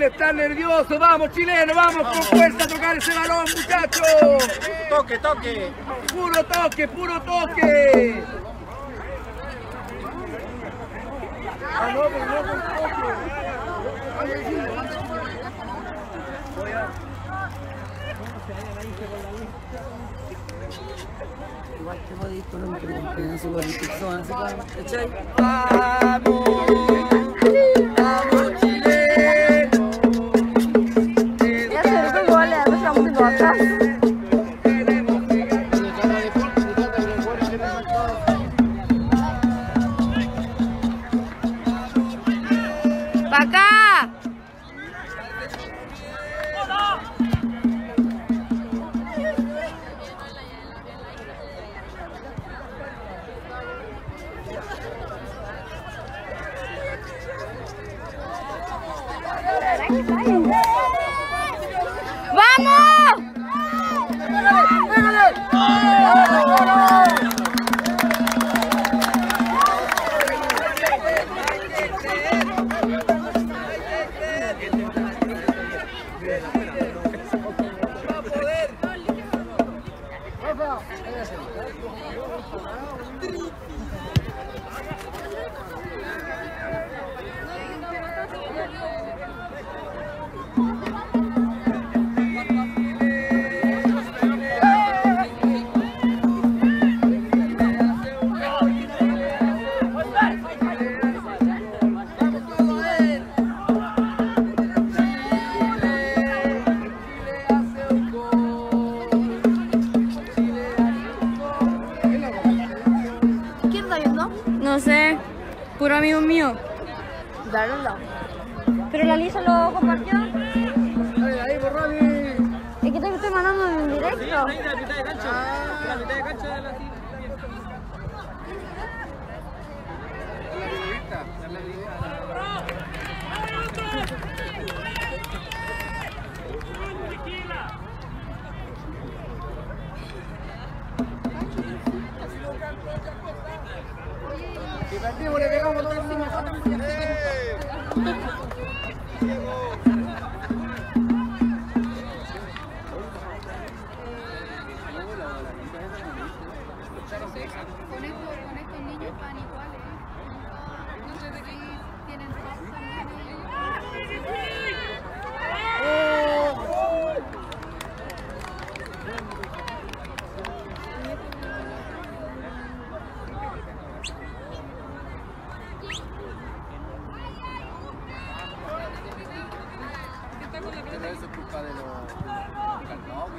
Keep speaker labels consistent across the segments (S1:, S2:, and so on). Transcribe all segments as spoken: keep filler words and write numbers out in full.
S1: están nerviosos. Vamos, chileno, vamos con fuerza a tocar ese balón, muchachos.
S2: Toque, toque.
S1: Puro toque, puro toque. Ah, no, pero no con toque. Voy a...
S3: Igual que modito, no me creo, su bonito, son así, ¿cachai?
S1: ¡Vamos! ¡Vamos, chileno!
S4: Ya se ve que igual le damos la música acá. ¡Pa' acá! ¡Vamos! No sé, puro amigo mío.
S5: Dale,
S4: Pero la Lisa lo compartió.
S1: Dale, ahí, borrali.
S4: Es que te estoy mandando en directo.
S2: La mitad de cancha. La mitad de cancha de la
S1: Si perdimos, le pegamos todos los niños.
S5: Con estos, con estos niños van iguales. No sé de qué tienen todos también.
S2: Pero eso es culpa de los calmados.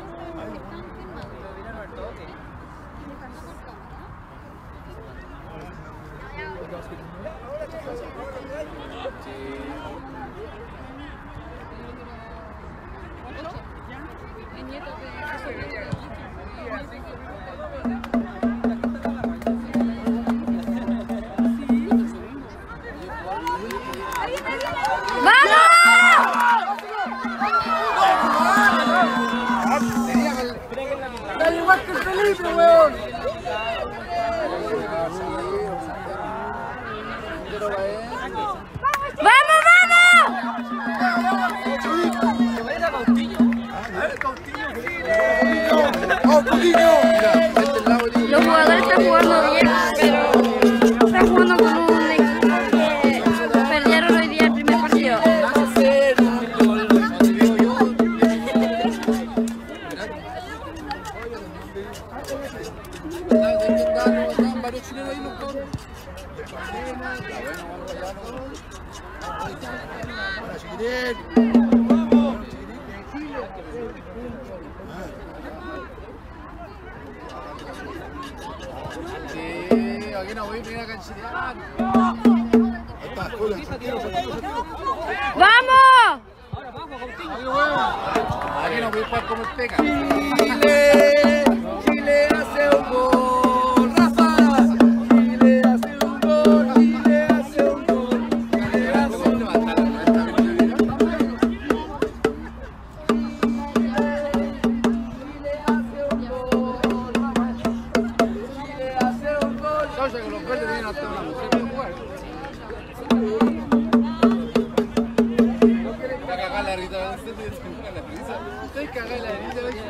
S1: ¡Dale igual que el Felipe, weón!
S4: ¡Vamos, vamos! Los jugadores están jugando bien, pero están jugando con un equipo que perdieron hoy día el primer partido.
S1: Sí, aquí no voy a venir a canchilear.
S4: ¡Vamos!
S1: Aquí no voy a jugar como el Peca. Chile, Chile hace un gol, Rafa. Chile hace un gol, Chile hace un gol. Chile hace un gol. Soya con los verdes vienen hasta una mujer de jugar. estoy cagada la herida de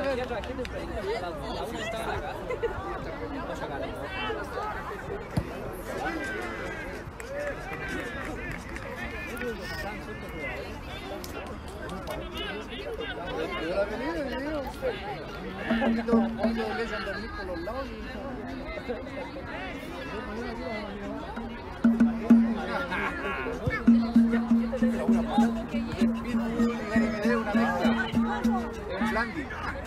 S1: la avenida, video. Un poquito, un poquito de leche andar por los lados y... una mezcla. En Blandi.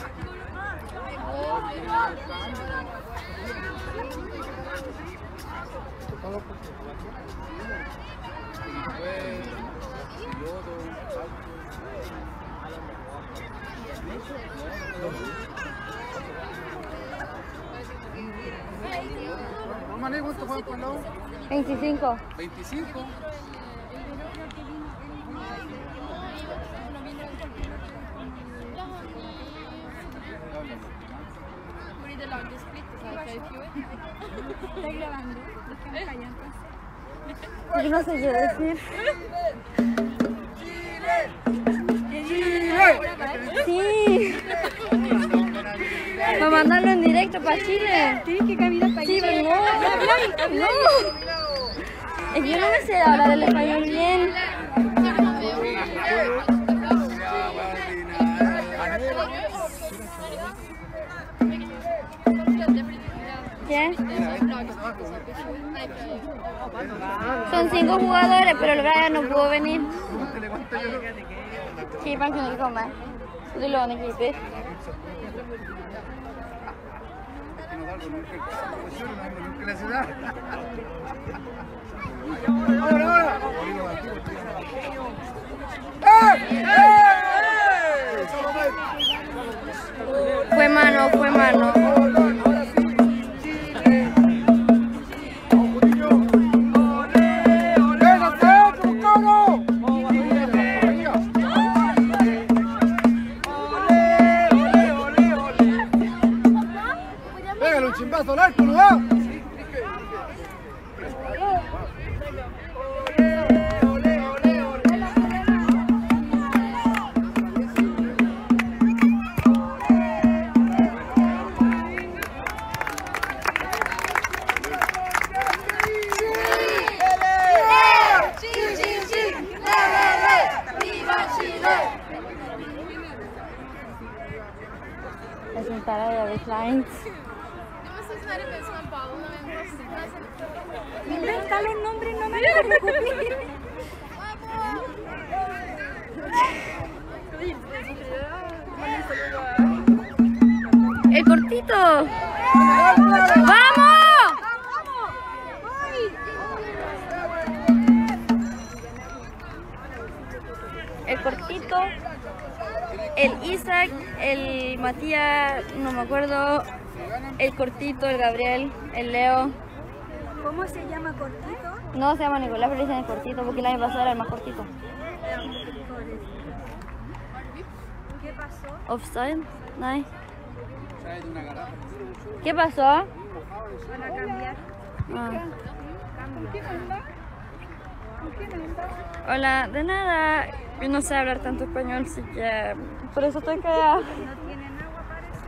S1: Romané, ¿cuánto juegan por lado?
S4: veinticinco.
S1: veinticinco.
S5: Estoy grabando. Déjame callar.
S4: Yo no sé qué decir. Sí. Para mandarlo en directo para Chile.
S5: Tienes que caminar para
S4: Sí,
S5: allá.
S4: pero no. No. Es que yo no me sé hablar el español bien. ¿Qué? Son cinco jugadores, pero el Brian no pudo venir. Sí, para que no comer. Du låner keeper. Fue mano, fue mano.
S1: Pégale un chimbazo al arco, ¿no va?
S4: Es un tarado de Kleins.
S5: Invéntale el nombre, no me preocupes.
S4: ¡El cortito! ¡Vamos! El cortito, el Isaac, el Matías, no me acuerdo, el cortito, el Gabriel, el Leo.
S5: ¿Cómo se llama cortito?
S4: No se llama Nicolás, pero le dicen el cortito porque el año pasado era el más cortito.
S5: ¿Qué pasó?
S4: Offside, nice. ¿Qué pasó? Ah.
S5: Van a cambiar.
S4: Hola, de nada. Yo no sé hablar tanto español, así que por eso estoy callada.
S5: ¿No tienen agua, parece,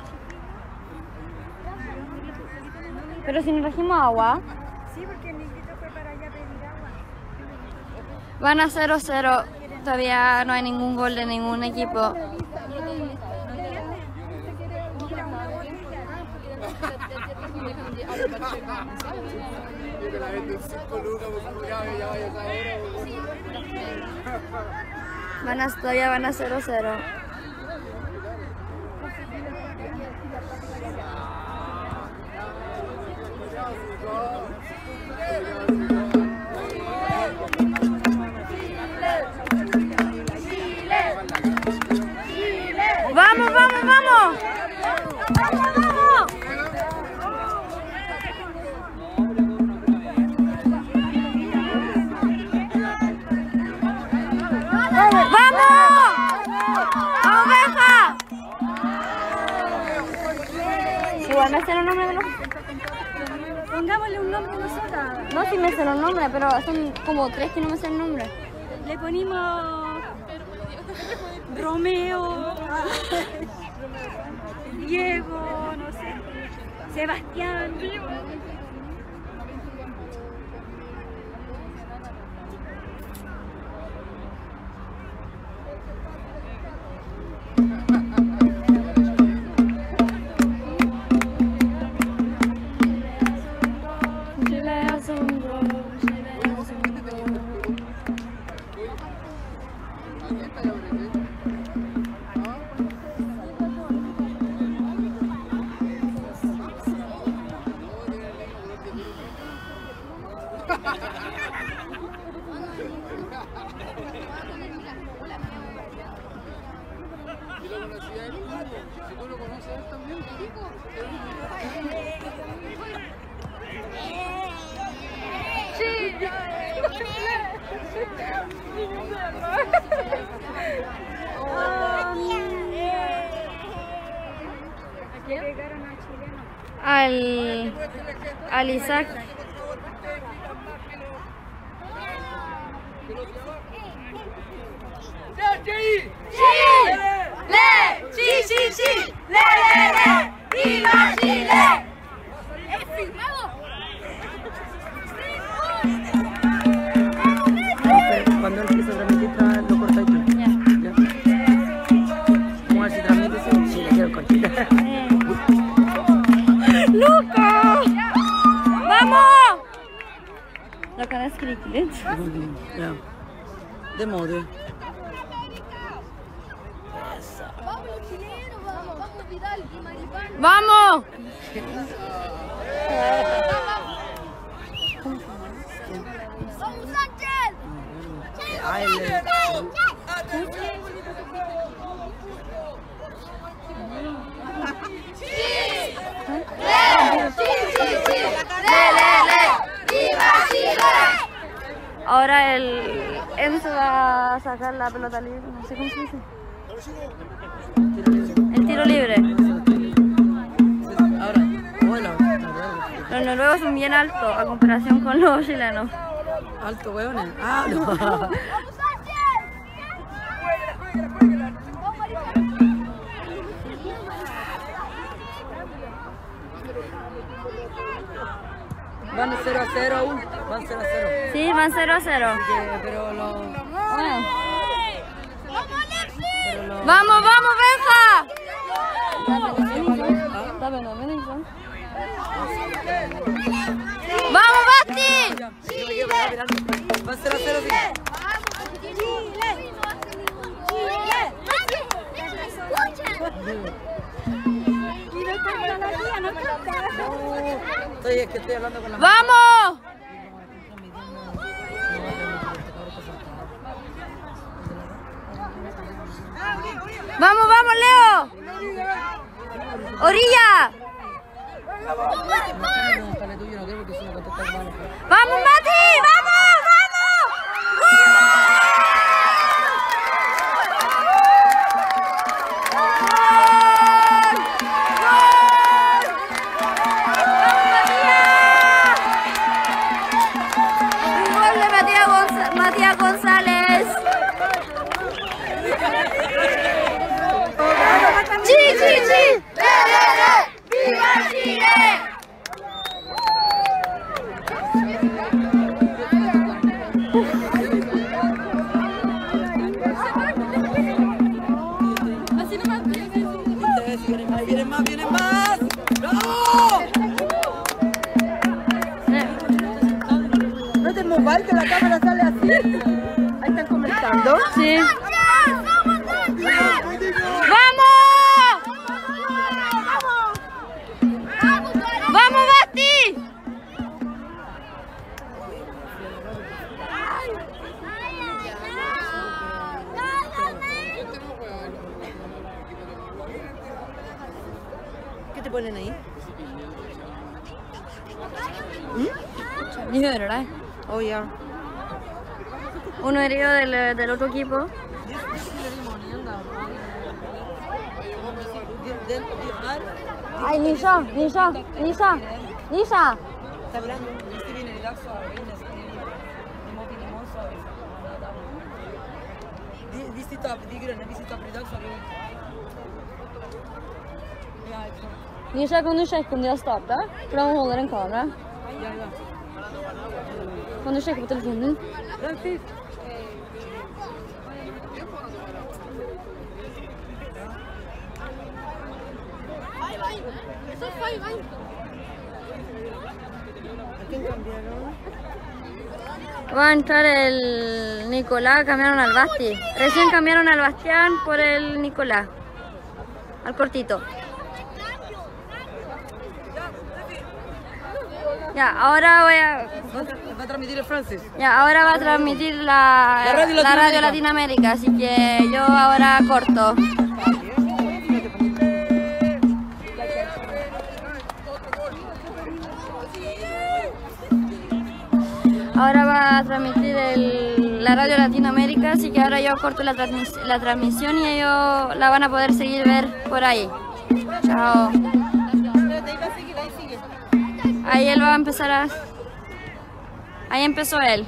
S5: los chiquillos?
S4: Pero si nos trajimos agua,
S5: Sí, porque mi grito fue para allá a pedir agua.
S4: van a cero cero. Todavía no hay ningún gol de ningún equipo. Van a, todavía van a cero cero. ¡Vamos, vamos, vamos! ¡Vamos, vamos! ¡Oveja! Igual me sé los nombres de los...
S5: Pongámosle un nombre nosotras.
S4: No, sí me sé los nombres, pero son como tres que no me sé el nombre.
S5: Le ponimos
S6: Romeo, Diego, no sé, Sebastián.
S2: Si tú lo conoces a él también,
S4: Al, al Isaac.
S6: ¡Chile! ¡Sí, sí, sí! ¡Le, le, le! ¡Viva Chile! ¡Es firmado!
S3: Cuando él quiso transmitir, lo cortáis tú.
S4: Ya.
S3: Vamos a ver si transmite ese Chile, quiero cortar.
S4: ¡Luca! ¡Vamos! Lo kan jag skrika lite.
S3: Ja. Det må du.
S5: Vamos los chilenos, vamos, vamos Vidal y Maripán.
S4: ¡Vamos!
S5: ¡Vamos Sánchez!
S3: Ay, le-
S4: Ahora el Enzo va a sacar la pelota libre, no sé cómo se dice. El tiro libre.
S3: Ahora, bueno,
S4: Los noruegos son bien altos a comparación con los chilenos.
S3: alto, hueones. Ah, no.
S5: ¡Vamos Sánchez! ¡Vamos Maripán!
S3: Van cero a cero aún. Van cero a cero.
S4: Sí, van cero a cero.
S3: Que- Pero lo.
S4: Bueno.
S5: ¡Vamos Alexis!
S3: Pero lo.
S4: ¡Vamos, vamos, Benja!
S3: ¿Ah?
S4: ¡Vamos, Basti!
S3: Ya, yo me quedo pegado mirando. Van cero a cero, sí. Estoy, es que estoy hablando con la.
S4: ¡Vamos! ¡Vamos, vamos, Leo! ¡Orilla!
S3: Dale tuyo, no quiero porque si me contestas mal.
S4: ¡Vamos, Mati! ¡Vamos, vamos! ¡Gol! ¡Gol! ¡Un gol de Matías Gonz- Matías González! ¡Sí, sí, sí! ¡Le, le, le! ¡Viva Chile!
S3: Vienen más, vienen más, vienen más. ¡No! No te muevas, que la cámara sale así. Ahí están comentando.
S4: Sí.
S5: ¡Vamos!
S4: ¡Vamos, Basti!
S3: ¿Qué te ponen ahí?
S4: Ni hörde.
S3: Oh, ya.
S4: Uno herido del, del otro equipo. Ay, Nisha, Nisha, Nisha, Nisha.
S3: Está hablando. Este viene el lazo a Reina, este viene de Mopi de Mozo a ver. Di, di sitta, di gröna, di sitta på så
S4: Gir seg, kan du sjekke om de har startet? For da holder en kamera. Kan du sjekke på telefonen din?
S3: Den fint.
S4: Va a entrar el Nicolás, cambiaron al Basti. Recién cambiaron al Bastián por el Nicolás. Al cortito. Ya, ahora voy a...
S3: Va a transmitir el Francis.
S4: Ya, ahora va a transmitir la,
S3: La radio
S4: la radio
S3: Latinoamérica.
S4: Latinoamérica, así que yo ahora corto. Ahora va a transmitir el, la radio Latinoamérica, así que ahora yo corto la, transmis, la transmisión y ellos la van a poder seguir ver por ahí. Chao. Ahí él va a empezar a... Ahí empezó él.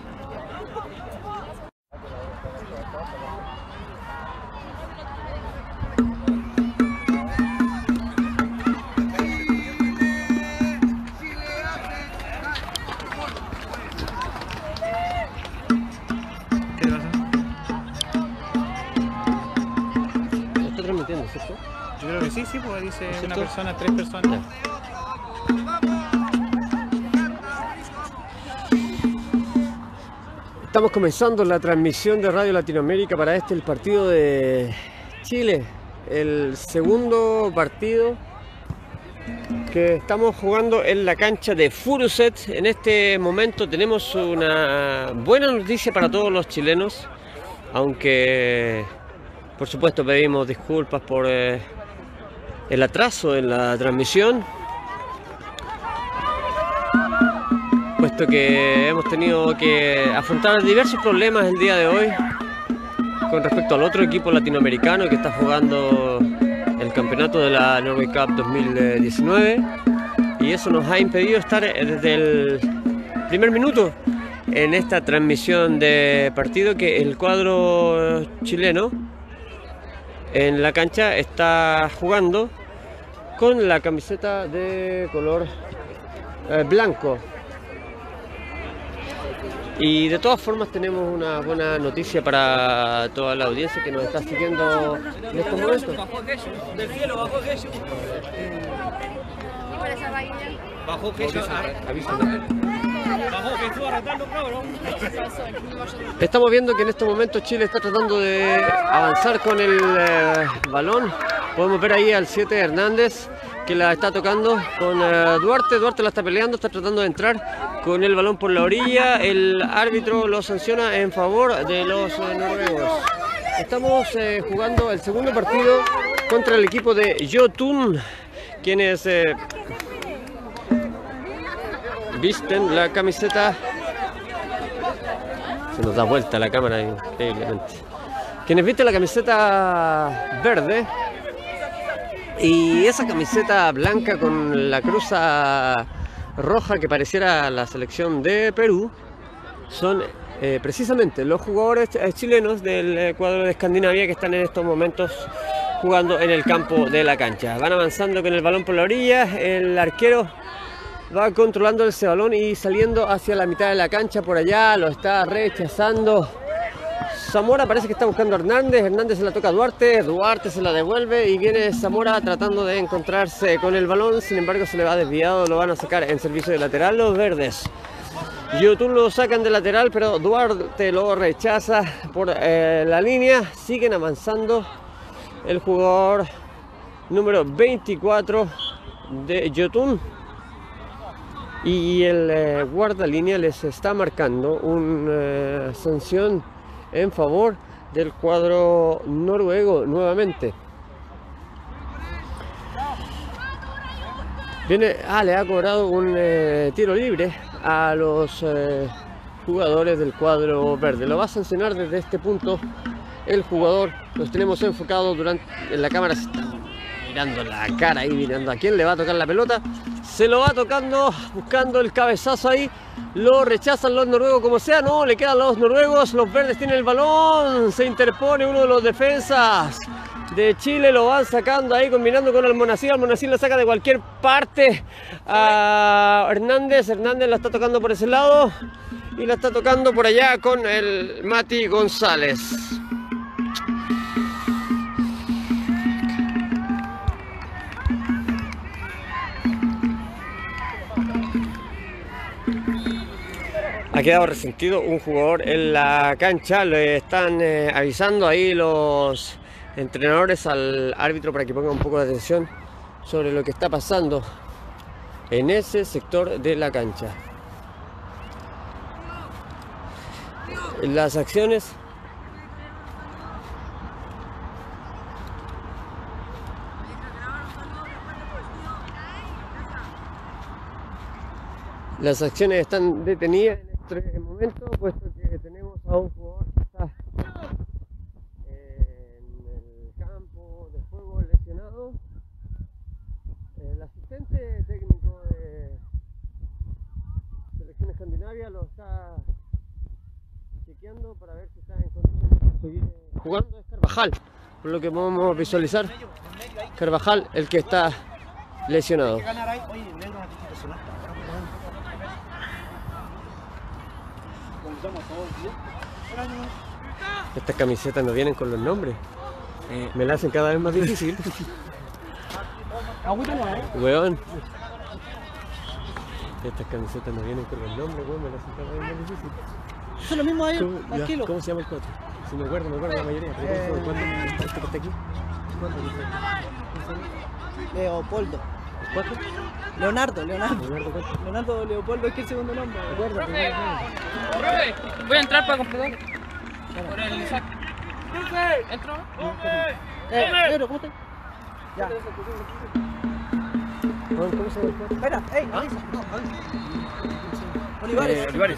S7: ¿Está transmitiendo, cierto?
S2: Yo creo que sí, sí, pues dice
S7: ¿Cierto?
S2: una persona, tres personas.
S7: Estamos comenzando la transmisión de Radio Latinoamérica para este, el partido de Chile, el segundo partido que estamos jugando en la cancha de Furuset. En este momento tenemos una buena noticia para todos los chilenos, aunque por supuesto pedimos disculpas por eh, el atraso en la transmisión, puesto que hemos tenido que afrontar diversos problemas el día de hoy con respecto al otro equipo latinoamericano que está jugando el campeonato de la Norway Cup dos mil diecinueve, y eso nos ha impedido estar desde el primer minuto en esta transmisión de partido, que el cuadro chileno en la cancha está jugando con la camiseta de color eh, blanco. Y de todas formas tenemos una buena noticia para toda la audiencia que nos está siguiendo en estos momentos.
S3: Del cielo, bajó Jesús. Bajó Jesús. Bajó Jesús arrastrando, cabrón.
S7: Estamos viendo que en estos momentos Chile está tratando de avanzar con el eh, balón. Podemos ver ahí al siete Hernández, que la está tocando con eh, Duarte. Duarte la está peleando, está tratando de entrar con el balón por la orilla. El árbitro lo sanciona en favor de los eh, noruegos. Estamos eh, jugando el segundo partido contra el equipo de Jotun, quienes eh, visten la camiseta. Se nos da vuelta la cámara increíblemente. Quienes visten la camiseta verde y esa camiseta blanca con la cruza roja que pareciera la selección de Perú son eh, precisamente los jugadores eh, chilenos del eh, cuadro de Escandinavia, que están en estos momentos jugando en el campo de la cancha. Van avanzando con el balón por la orilla, el arquero va controlando ese balón y saliendo hacia la mitad de la cancha. Por allá lo está rechazando Zamora, parece que está buscando a Hernández. Hernández se la toca a Duarte, Duarte se la devuelve y viene Zamora tratando de encontrarse con el balón. Sin embargo se le va desviado, lo van a sacar en servicio de lateral los verdes. Jotun lo sacan de lateral, pero Duarte lo rechaza por eh, la línea. Siguen avanzando el jugador número veinticuatro de Jotun. Y el eh, guardalínea les está marcando una eh, sanción en favor del cuadro noruego nuevamente. Viene, ah, le ha cobrado un eh, tiro libre a los eh, jugadores del cuadro verde. Lo va a sancionar desde este punto el jugador. Los tenemos enfocados durante en la cámara. Se está mirando la cara ahí, mirando a quién le va a tocar la pelota. Se lo va tocando, buscando el cabezazo ahí. Lo rechazan los noruegos como sea. No, le quedan los noruegos. Los verdes tienen el balón. Se interpone uno de los defensas de Chile. Lo van sacando ahí, combinando con Almonacid. Almonacid la saca de cualquier parte a Hernández. Hernández la está tocando por ese lado. Y la está tocando por allá con el Mati González. Ha quedado resentido un jugador en la cancha. Le están eh, avisando ahí los entrenadores al árbitro para que ponga un poco de atención sobre lo que está pasando en ese sector de la cancha. Las acciones Las acciones están detenidas en este momento, puesto que tenemos a un jugador que está en el campo de juego lesionado. El asistente técnico de Selección Escandinavia lo está chequeando para ver si está en condiciones de seguir jugando. Es Carvajal, por lo que podemos visualizar. Carvajal, el que está lesionado. Estas camisetas no vienen con los nombres. Eh, me la hacen cada vez más difícil. Weón. Estas camisetas no vienen con los nombres, weón, me la hacen cada vez más difícil.
S3: Eso es lo mismo ahí,
S7: ¿Cómo,
S3: tranquilo.
S7: ya, ¿Cómo se llama el cuatro? Si me acuerdo, me acuerdo la mayoría. Pero ¿cómo se llama el cuatro? Este que está aquí.
S3: Leopoldo.
S7: ¿El cuatro?
S3: Leonardo, Leonardo.
S7: Leonardo cuatro.
S3: Leonardo Leopoldo es que el segundo nombre.
S7: Acuérdate,
S2: Profe, voy a entrar para completar. Por el Isaac. ¿Entro?
S3: Eh, Pedro, ¿cómo estás? Ya.
S7: ¿Cómo se llama el cuatro?
S3: Espera, ey, avisa. Olivares.
S7: Eh, Olivares.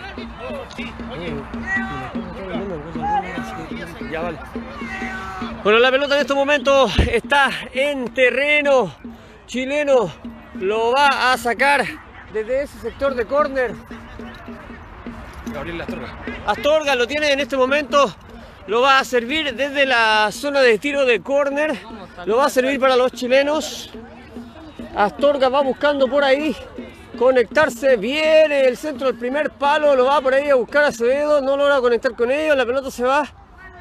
S7: Ya vale. Bueno, la pelota en estos momentos está en terreno chileno. Lo va a sacar desde ese sector de córner.
S2: Gabriel Astorga.
S7: Astorga lo tiene en este momento. Lo va a servir desde la zona de tiro de córner. Lo va a servir para los chilenos. Astorga va buscando por ahí conectarse. Viene el centro del primer palo. Lo va por ahí a buscar a Acevedo. No logra conectar con ellos. La pelota se va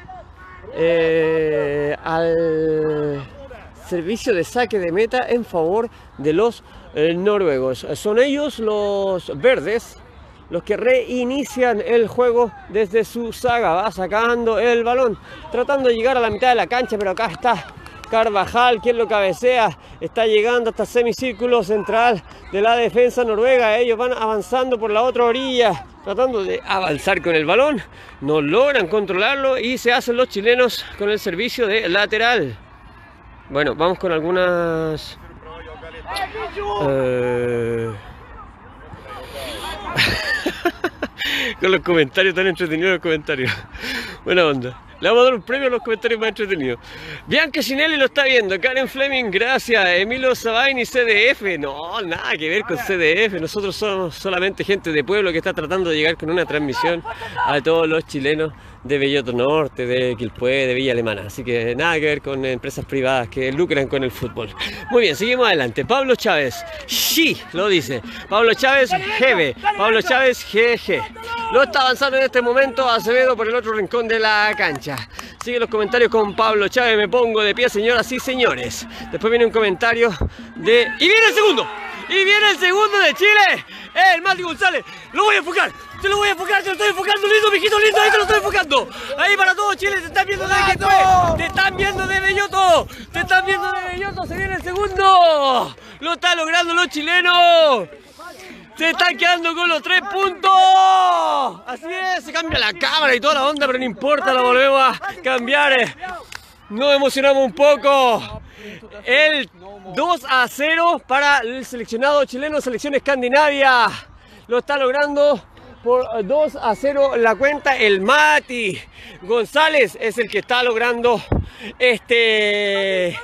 S7: eh, al servicio de saque de meta en favor de los eh, noruegos. Son ellos, los verdes, los que reinician el juego desde su saga. Va sacando el balón, tratando de llegar a la mitad de la cancha, pero acá está Carvajal, quien lo cabecea. Está llegando hasta el semicírculo central de la defensa noruega. Ellos van avanzando por la otra orilla, tratando de avanzar con el balón. No logran controlarlo y se hacen los chilenos con el servicio de lateral. Bueno, vamos con algunas... Eh... con los comentarios, tan entretenidos los comentarios. Buena onda. Le vamos a dar un premio a los comentarios más entretenidos. Bianca Cinelli lo está viendo. Karen Fleming, gracias. Emilio Sabaini, C D F. No, nada que ver con C D F. Nosotros somos solamente gente de pueblo que está tratando de llegar con una transmisión a todos los chilenos de Belloto Norte, de Quilpué, de Villa Alemana. Así que nada que ver con empresas privadas que lucran con el fútbol. Muy bien, seguimos adelante. Pablo Chávez, sí, lo dice. Pablo Chávez, G B. Pablo Chávez, G G. Lo está avanzando en este momento Acevedo por el otro rincón de la cancha. Sigue los comentarios con Pablo Chávez. Me pongo de pie, señoras y señores. Después viene un comentario de... ¡Y viene el segundo! ¡Y viene el segundo de Chile! ¡El Mati González! ¡Lo voy a enfocar! ¡Te lo voy a enfocar! ¡Te lo estoy enfocando! ¡Lindo, mijito, lindo! ¡Ahí te lo estoy enfocando! ¡Ahí para todo Chile! ¡Te están viendo de Quilpué! ¡Te están viendo de Belloto! ¡Te están viendo de Belloto! ¡Se viene el segundo! ¡Lo están logrando los chilenos! ¡Se están quedando con los tres puntos! Así es, se cambia la cámara y toda la onda, pero no importa, la volvemos a cambiar. Nos emocionamos un poco. El dos a cero para el seleccionado chileno, selección Escandinavia. Lo está logrando por dos a cero la cuenta. El Mati González es el que está logrando este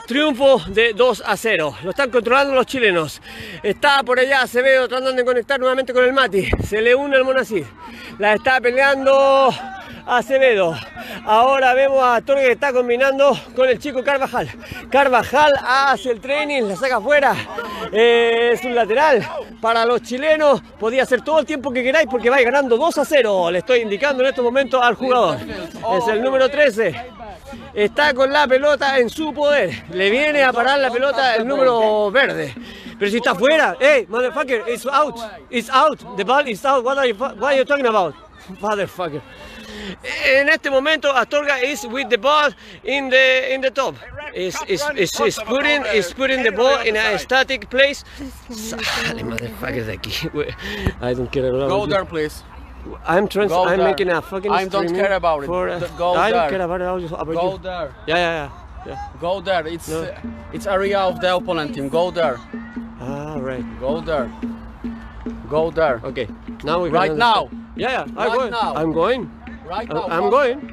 S7: Triunfo de dos a cero. Lo están controlando los chilenos. Está por allá Acevedo tratando de conectar nuevamente con el Mati. Se le une el Monacid. La está peleando Acevedo. Ahora vemos a Astorga que está combinando con el chico Carvajal. Carvajal hace el training, la saca afuera. Eh, es un lateral para los chilenos. Podía hacer todo el tiempo que queráis porque vais ganando dos a cero. Le estoy indicando en estos momentos al jugador. Es el número trece. Está con la pelota en su poder. Le viene a parar la pelota el número verde. Pero si está afuera. Hey, motherfucker, it's out. It's out. The ball is out. What are you, what are you talking about? Motherfucker. En este momento Astorga is with the ball in the in the top. Is is is is putting is putting the ball in a static place. Sale, motherfucker, de aquí. I don't care about
S1: Go
S7: you.
S1: there, please.
S7: I'm trans
S1: Go
S7: I'm
S1: there.
S7: making a fucking
S1: I don't
S7: streaming
S1: care about it.
S7: for, uh,
S1: Go
S7: I don't
S1: there.
S7: care about it. About
S1: Go
S7: you.
S1: there.
S7: Yeah, yeah, yeah. yeah.
S1: Go there. It's
S7: No.
S1: uh, it's area of the opponent team. Go there.
S7: Ah, right.
S1: Go there. Go there.
S7: Okay. Now we can
S1: Right
S7: understand.
S1: now.
S7: Yeah, yeah. I'm
S1: Right
S7: going.
S1: now.
S7: I'm going.
S1: Right
S7: I'm
S1: now.
S7: I'm going.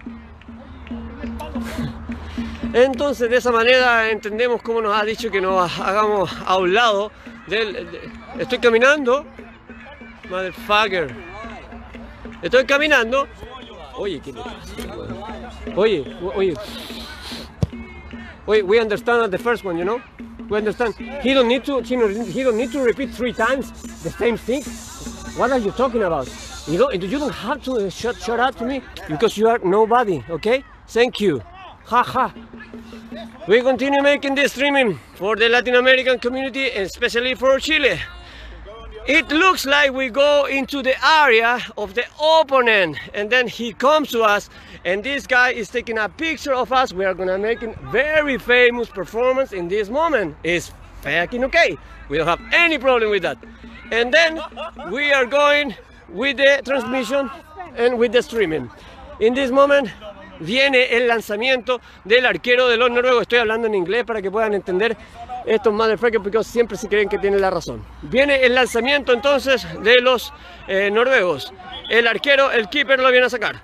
S7: Entonces, de esa manera entendemos cómo nos ha dicho que nos hagamos a un lado del... de- estoy caminando. Motherfucker. Estoy caminando. Oye, ¿qué le pasa, weón? Oye, oye. Oye, we understand the first one, you know? We understand. He don't need to, he don't he don't need to repeat three times the same thing. What are you talking about? You don't, you don't have to shut, shut up to me because you are nobody, okay? Thank you. Ha ha. We continue making this streaming for the Latin American community, especially for Chile. It looks like we go into the area of the opponent and then he comes to us and this guy is taking a picture of us. We are gonna make a very famous performance in this moment. It's fucking okay. We don't have any problem with that. And then we are going with the transmission and with the streaming. In this moment viene el lanzamiento del arquero de los noruegos. Estoy hablando en inglés para que puedan entender estos motherfuckers porque siempre se creen que tienen la razón. Viene el lanzamiento entonces de los eh, noruegos. El arquero, el keeper lo viene a sacar.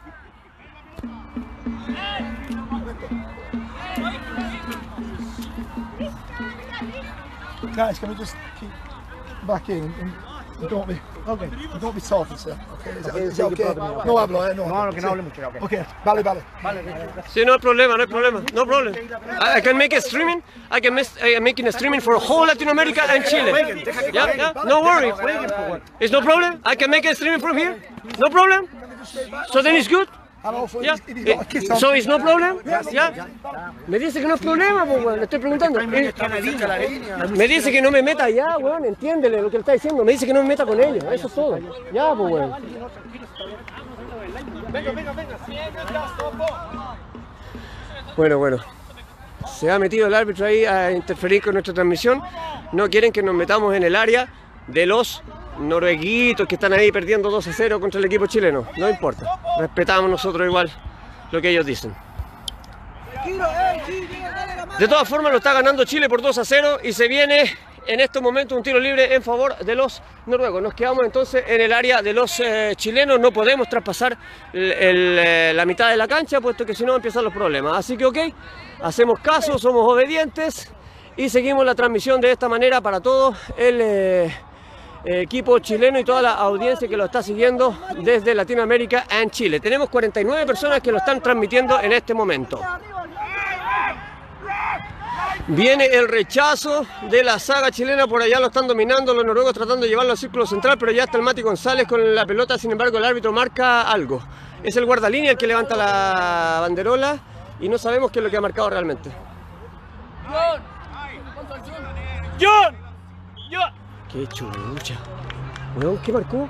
S8: Guys, can we just keep back in and, and don't be okay? Don't be talking, sir. Okay, is, that, is that okay? No hablo, eh? No, no, que no hable mucho. Okay. Okay, vale, vale.
S7: Sí, no hay problema, no hay problema, no problem. I, I can make a streaming. I can miss, I am making a streaming for whole Latin America and Chile. Yeah, yeah, no worry. It's no problem. I can make a streaming from here. No problem. So then it's good.
S8: And also,
S7: Yeah.
S8: he's, he's got a kit on.
S7: So it's no problem. Yeah. Me dice que no es problema, pues, weón. Le estoy preguntando. Eh, Me dice que no me meta allá, weón. Entiéndele lo que le está diciendo. Me dice que no me meta con ellos. Eso es todo. Ya, pues, weón. Bueno, bueno. Se ha metido el árbitro ahí a interferir con nuestra transmisión. No quieren que nos metamos en el área de los norueguitos que están ahí perdiendo dos a cero contra el equipo chileno. No importa. Respetamos nosotros igual lo que ellos dicen. De todas formas lo está ganando Chile por dos a cero y se viene en estos momentos un tiro libre en favor de los noruegos. Nos quedamos entonces en el área de los eh, chilenos. No podemos traspasar el, el, eh, la mitad de la cancha puesto que si no empiezan los problemas. Así que ok, hacemos caso, somos obedientes y seguimos la transmisión de esta manera para todo el eh, equipo chileno y toda la audiencia que lo está siguiendo desde Latinoamérica en Chile. Tenemos cuarenta y nueve personas que lo están transmitiendo en este momento. Viene el rechazo de la saga chilena, por allá lo están dominando los noruegos tratando de llevarlo al círculo central, pero ya está el Mati González con la pelota, sin embargo el árbitro marca algo. Es el guardalínea el que levanta la banderola y no sabemos qué es lo que ha marcado realmente. ¡John! ¡John! ¡Qué chucha! Weón, ¿qué marcó?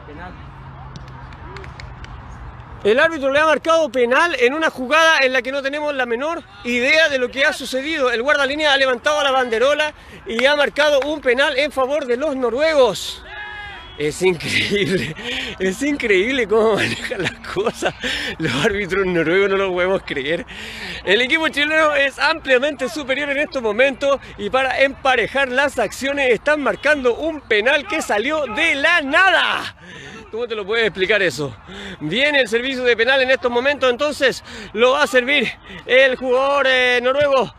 S7: El árbitro le ha marcado penal en una jugada en la que no tenemos la menor idea de lo que ha sucedido. El guardalínea ha levantado la banderola y ha marcado un penal en favor de los noruegos. Es increíble, es increíble cómo manejan las cosas los árbitros noruegos, no lo podemos creer. El equipo chileno es ampliamente superior en estos momentos y para emparejar las acciones están marcando un penal que salió de la nada. ¿Cómo te lo puedes explicar eso? Viene el servicio de penal en estos momentos, entonces lo va a servir el jugador eh, noruego.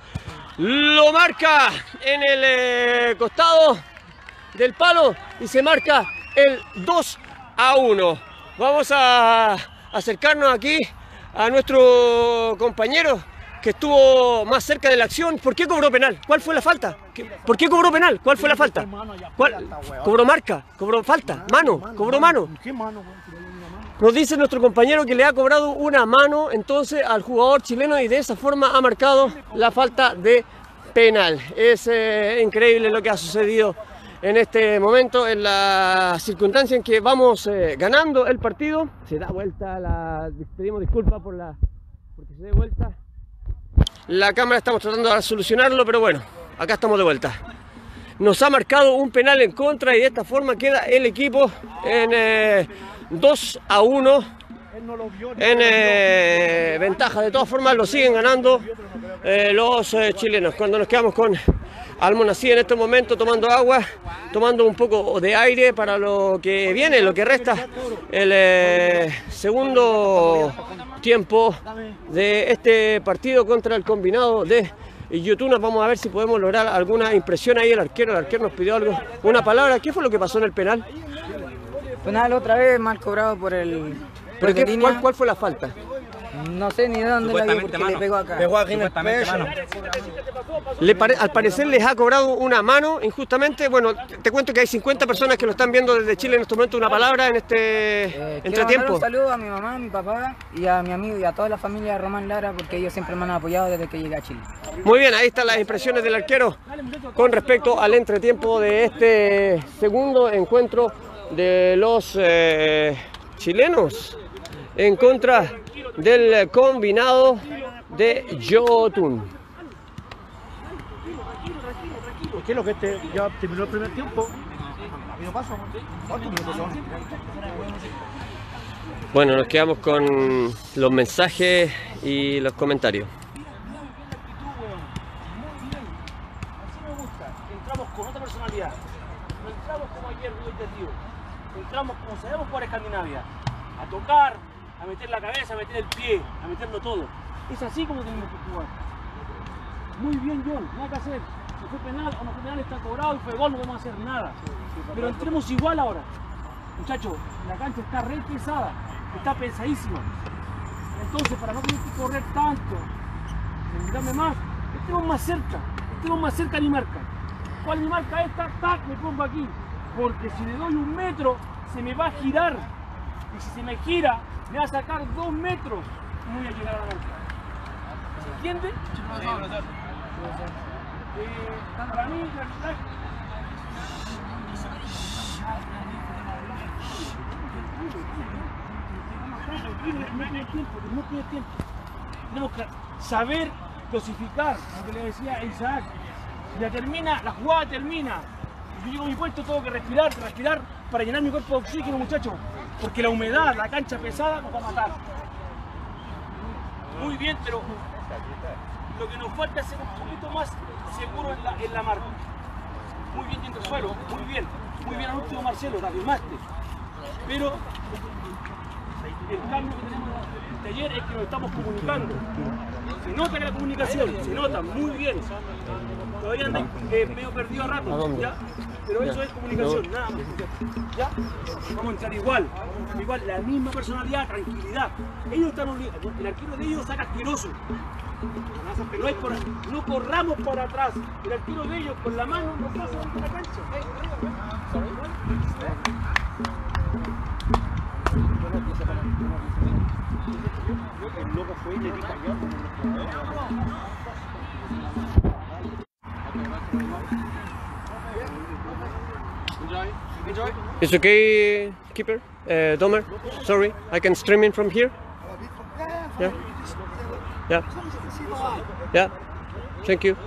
S7: lo marca en el eh, costado del palo y se marca el dos a uno. Vamos a acercarnos aquí a nuestro compañero que estuvo más cerca de la acción. ¿Por qué cobró penal? ¿Cuál fue la falta? ¿Por qué cobró penal? ¿Cuál fue la falta? ¿Cuál? ¿Cobró marca? ¿Cobró falta? ¿Mano? ¿Cobró mano? Nos dice nuestro compañero que le ha cobrado una mano entonces al jugador chileno y de esa forma ha marcado la falta de penal. Es eh, increíble lo que ha sucedido en este momento, en la circunstancia en que vamos eh, ganando el partido. Se da vuelta, la, pedimos disculpas por la, porque se dé vuelta la cámara, estamos tratando de solucionarlo, pero bueno, acá estamos de vuelta. Nos ha marcado un penal en contra y de esta forma queda el equipo en eh, dos a uno en eh, ventaja. De todas formas lo siguen ganando eh, los eh, chilenos. Cuando nos quedamos con Almonacid en este momento tomando agua, tomando un poco de aire para lo que viene, lo que resta, el eh, segundo tiempo de este partido contra el combinado de Yutuna. Vamos a ver si podemos lograr alguna impresión ahí. El arquero, el arquero nos pidió algo, una palabra. ¿Qué fue lo que pasó en el penal?
S3: Penal otra vez, mal cobrado por el...
S7: ¿Pero qué, cuál, ¿Cuál fue la falta?
S3: No sé ni de dónde la vi porque mano. Le pegó acá.
S1: Pegó aquí en el pecho.
S7: Le pare, al parecer les ha cobrado una mano injustamente. Bueno, te cuento que hay cincuenta personas que lo están viendo desde Chile en este momento. Una palabra en este
S3: eh,
S7: entretiempo.
S3: Un saludo a mi mamá, a mi papá y a mi amigo y a toda la familia de Román Lara porque ellos siempre me han apoyado desde que llegué a Chile.
S7: Muy bien, ahí están las impresiones del arquero con respecto al entretiempo de este segundo encuentro de los eh, chilenos en contra del combinado de Yotun.
S8: ¿Qué es lo que este ya terminó el primer tiempo? Paso. ¿Cuántos minutos son?
S7: Bueno, nos quedamos con los mensajes y los comentarios.
S9: Así me gusta, entramos con otra personalidad. No entramos como ayer, muy intensivo. Entramos como sabemos jugar Escandinavia. A tocar, a meter la cabeza, a meter el pie, a meterlo todo. Es así como tenemos que jugar. Muy bien, John, nada que hacer. Si fue penal o no fue penal, está cobrado y fue gol, no podemos hacer nada. Pero entremos igual ahora. Muchachos, la cancha está re pesada, está pesadísima. Entonces, para no tener que correr tanto, mirarme más, estemos más cerca, estemos más cerca de mi marca. ¿Cuál es mi marca esta? ¡Tac! Me pongo aquí. Porque si le doy un metro, se me va a girar. Y si se me gira, me va a sacar dos metros y no voy a llegar a la marca. ¿Se entiende? Eh, para mí, la verdad... No tiene tiempo, no tiene tiempo. Tenemos que saber dosificar, lo que le decía a Isaac. Si la termina, la jugada termina. Si yo llego a mi puesto, tengo que respirar, respirar para llenar mi cuerpo de oxígeno, muchachos. Porque la humedad, la cancha pesada nos va a matar. Muy bien, pero lo que nos falta es ser un poquito más seguro en la, en la marca. Muy bien dentro del suelo, muy bien. Muy bien al último Marcelo, la firmaste. Pero el cambio que tenemos de ayer es que nos estamos comunicando. Se nota que la comunicación, se nota muy bien. Todavía andan eh, medio perdido a rato, ¿ya? Pero eso es comunicación, nada más. ¿Ya? Vamos a entrar igual, igual, la misma personalidad, tranquilidad. Ellos están obligados, el arquero de ellos saca asqueroso. No, hay por, no corramos para atrás. El arquero de ellos con la mano nos pasa dentro de la cancha. El loco fue y le dijo
S7: It's okay, keeper, uh, Domer. Sorry, I can stream in from here. Yeah, yeah, yeah. Thank you.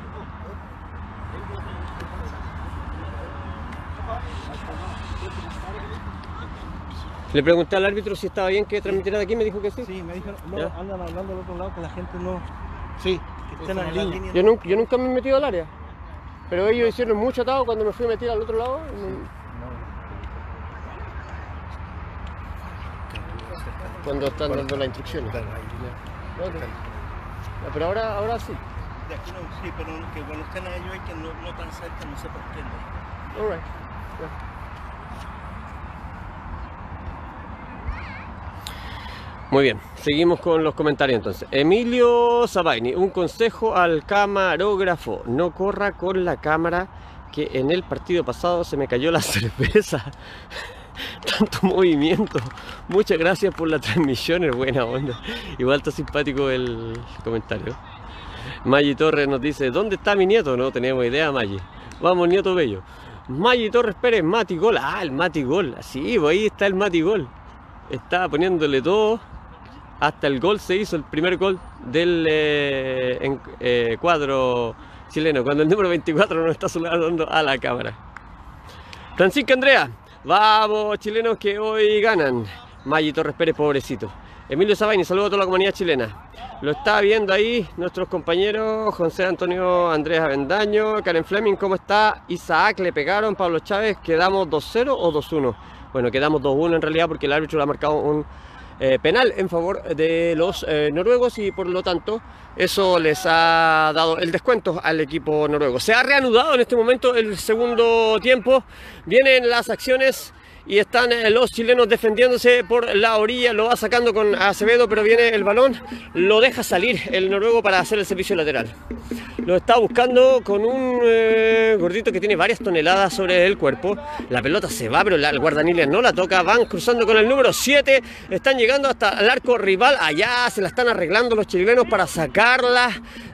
S7: Le pregunté al árbitro si estaba bien que transmitiera de aquí, me dijo que sí.
S9: Sí, me dijo, no, yeah. Andan hablando al otro lado que la gente no... Sí, que estén en la línea.
S7: Yo nunca, yo nunca me he metido al área, pero ellos hicieron mucho atado cuando me fui a meter al otro lado. Me... Cuando están dando las instrucciones. No, pero ahora, ahora sí.
S9: De aquí no, sí, pero que cuando estén ellos hay que no, no tan cerca, no sé por qué. No.
S7: All right. Yeah. Muy bien, seguimos con los comentarios entonces. Emilio Sabaini, un consejo al camarógrafo: no corra con la cámara, que en el partido pasado se me cayó la cerveza. Tanto movimiento. Muchas gracias por la transmisión, es buena onda. Igual está simpático el comentario. Maggi Torres nos dice: ¿dónde está mi nieto? No tenemos idea, Maggi. Vamos, nieto bello. Maggi Torres Pérez, Mati Gol. Ah, el Mati Gol. Sí, pues ahí está el Mati Gol. Está poniéndole todo. Hasta el gol se hizo, el primer gol del eh, en, eh, cuadro chileno, cuando el número veinticuatro nos está saludando a la cámara. Francisca Andrea, vamos chilenos que hoy ganan. Maggi Torres Pérez, pobrecito. Emilio Sabaini, saludos a toda la comunidad chilena. Lo está viendo ahí nuestros compañeros José Antonio Andrés Avendaño, Karen Fleming, ¿cómo está? Isaac, le pegaron, Pablo Chávez, ¿quedamos dos cero o dos uno? Bueno, quedamos dos uno en realidad porque el árbitro le ha marcado un Eh, penal en favor de los eh, noruegos y por lo tanto eso les ha dado el descuento al equipo noruego. Se ha reanudado en este momento el segundo tiempo, vienen las acciones y están eh, los chilenos defendiéndose por la orilla, lo va sacando con Acevedo, pero viene el balón, lo deja salir el noruego para hacer el servicio lateral. Lo está buscando con un eh, gordito que tiene varias toneladas sobre el cuerpo. La pelota se va, pero la, el guardamillas no la toca. Van cruzando con el número siete. Están llegando hasta el arco rival. Allá se la están arreglando los chilenos para sacarla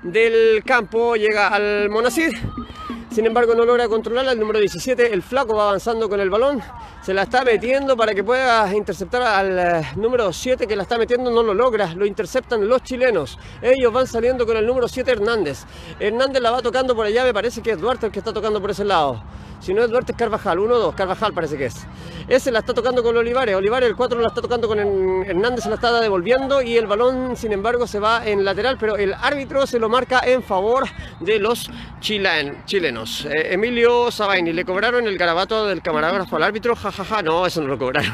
S7: del campo. Llega al Monacid. Sin embargo, no logra controlarla. El número diecisiete, el flaco, va avanzando con el balón. Se la está metiendo para que pueda interceptar al eh, número siete, que la está metiendo, no lo logra. Lo interceptan los chilenos. Ellos van saliendo con el número siete, Hernández. Hernández la va tocando por allá. Me parece que es Duarte el que está tocando por ese lado. Si no es Duarte, es Carvajal. uno dos, Carvajal parece que es. Ese la está tocando con Olivares. Olivares, el cuatro, la está tocando con Hernández. Se la está devolviendo y el balón, sin embargo, se va en lateral. Pero el árbitro se lo marca en favor de los chilen, chilenos. Eh, Emilio Sabaini, le cobraron el garabato del camarógrafo al árbitro. Jajaja, ja, ja. No, eso no lo cobraron.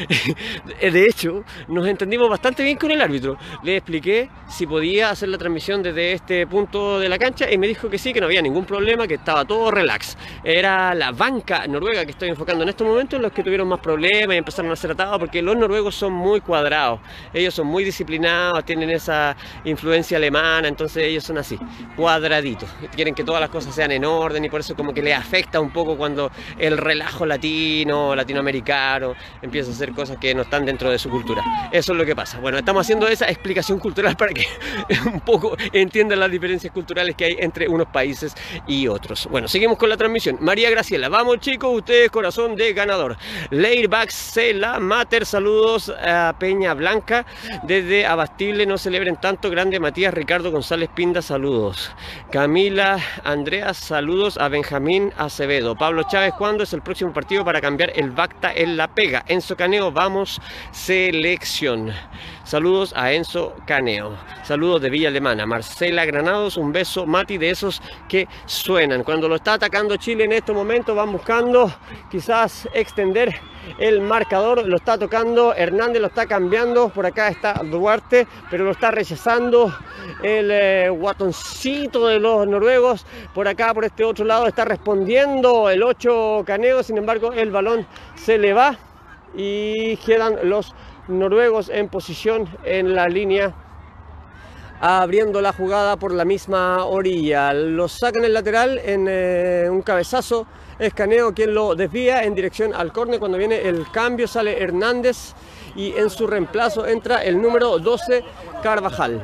S7: De hecho, nos entendimos bastante bien con el árbitro. Le expliqué si podía hacer la transmisión desde este punto de la cancha y me dijo que sí, que no había ningún problema, que estaba todo relax. Era la banca noruega que estoy enfocando en estos momentos los que tuvieron más problemas y empezaron a ser atados, porque los noruegos son muy cuadrados, ellos son muy disciplinados, tienen esa influencia alemana, entonces ellos son así, cuadraditos, quieren que todas las cosas sean en orden y por eso como que les afecta un poco cuando el relajo latino, latinoamericano empieza a hacer cosas que no están dentro de su cultura. Eso es lo que pasa. Bueno, estamos haciendo esa explicación cultural para que un poco entiendan las diferencias culturales que hay entre unos países y otros. Bueno, seguimos con la transmisión. María Graciela, vamos chicos, ustedes corazón de ganador. Leirbach Cela Mater, saludos a Peña Blanca, desde Abastible, no celebren tanto, grande Matías Ricardo González Pinda, saludos. Camila Andreas, saludos a Benjamín Acevedo. Pablo Chávez, ¿cuándo es el próximo partido para cambiar el Bacta en la pega? Enzo Caneo, vamos selección. Saludos a Enzo Caneo. Saludos de Villa Alemana. Marcela Granados, un beso, Mati, de esos que suenan. Cuando lo está atacando Chile en estos momentos, van buscando quizás extender el marcador. Lo está tocando Hernández, lo está cambiando. Por acá está Duarte, pero lo está rechazando el eh, guatoncito de los noruegos. Por acá, por este otro lado, está respondiendo el ocho Caneo. Sin embargo, el balón se le va y quedan los noruegos en posición en la línea, abriendo la jugada por la misma orilla. Lo sacan el lateral en eh, un cabezazo. Es Caneo quien lo desvía en dirección al córner. Cuando viene el cambio sale Hernández y en su reemplazo entra el número doce, Carvajal.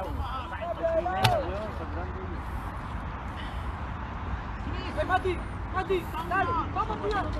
S9: Mati, Mati, dale, vamos a tirar.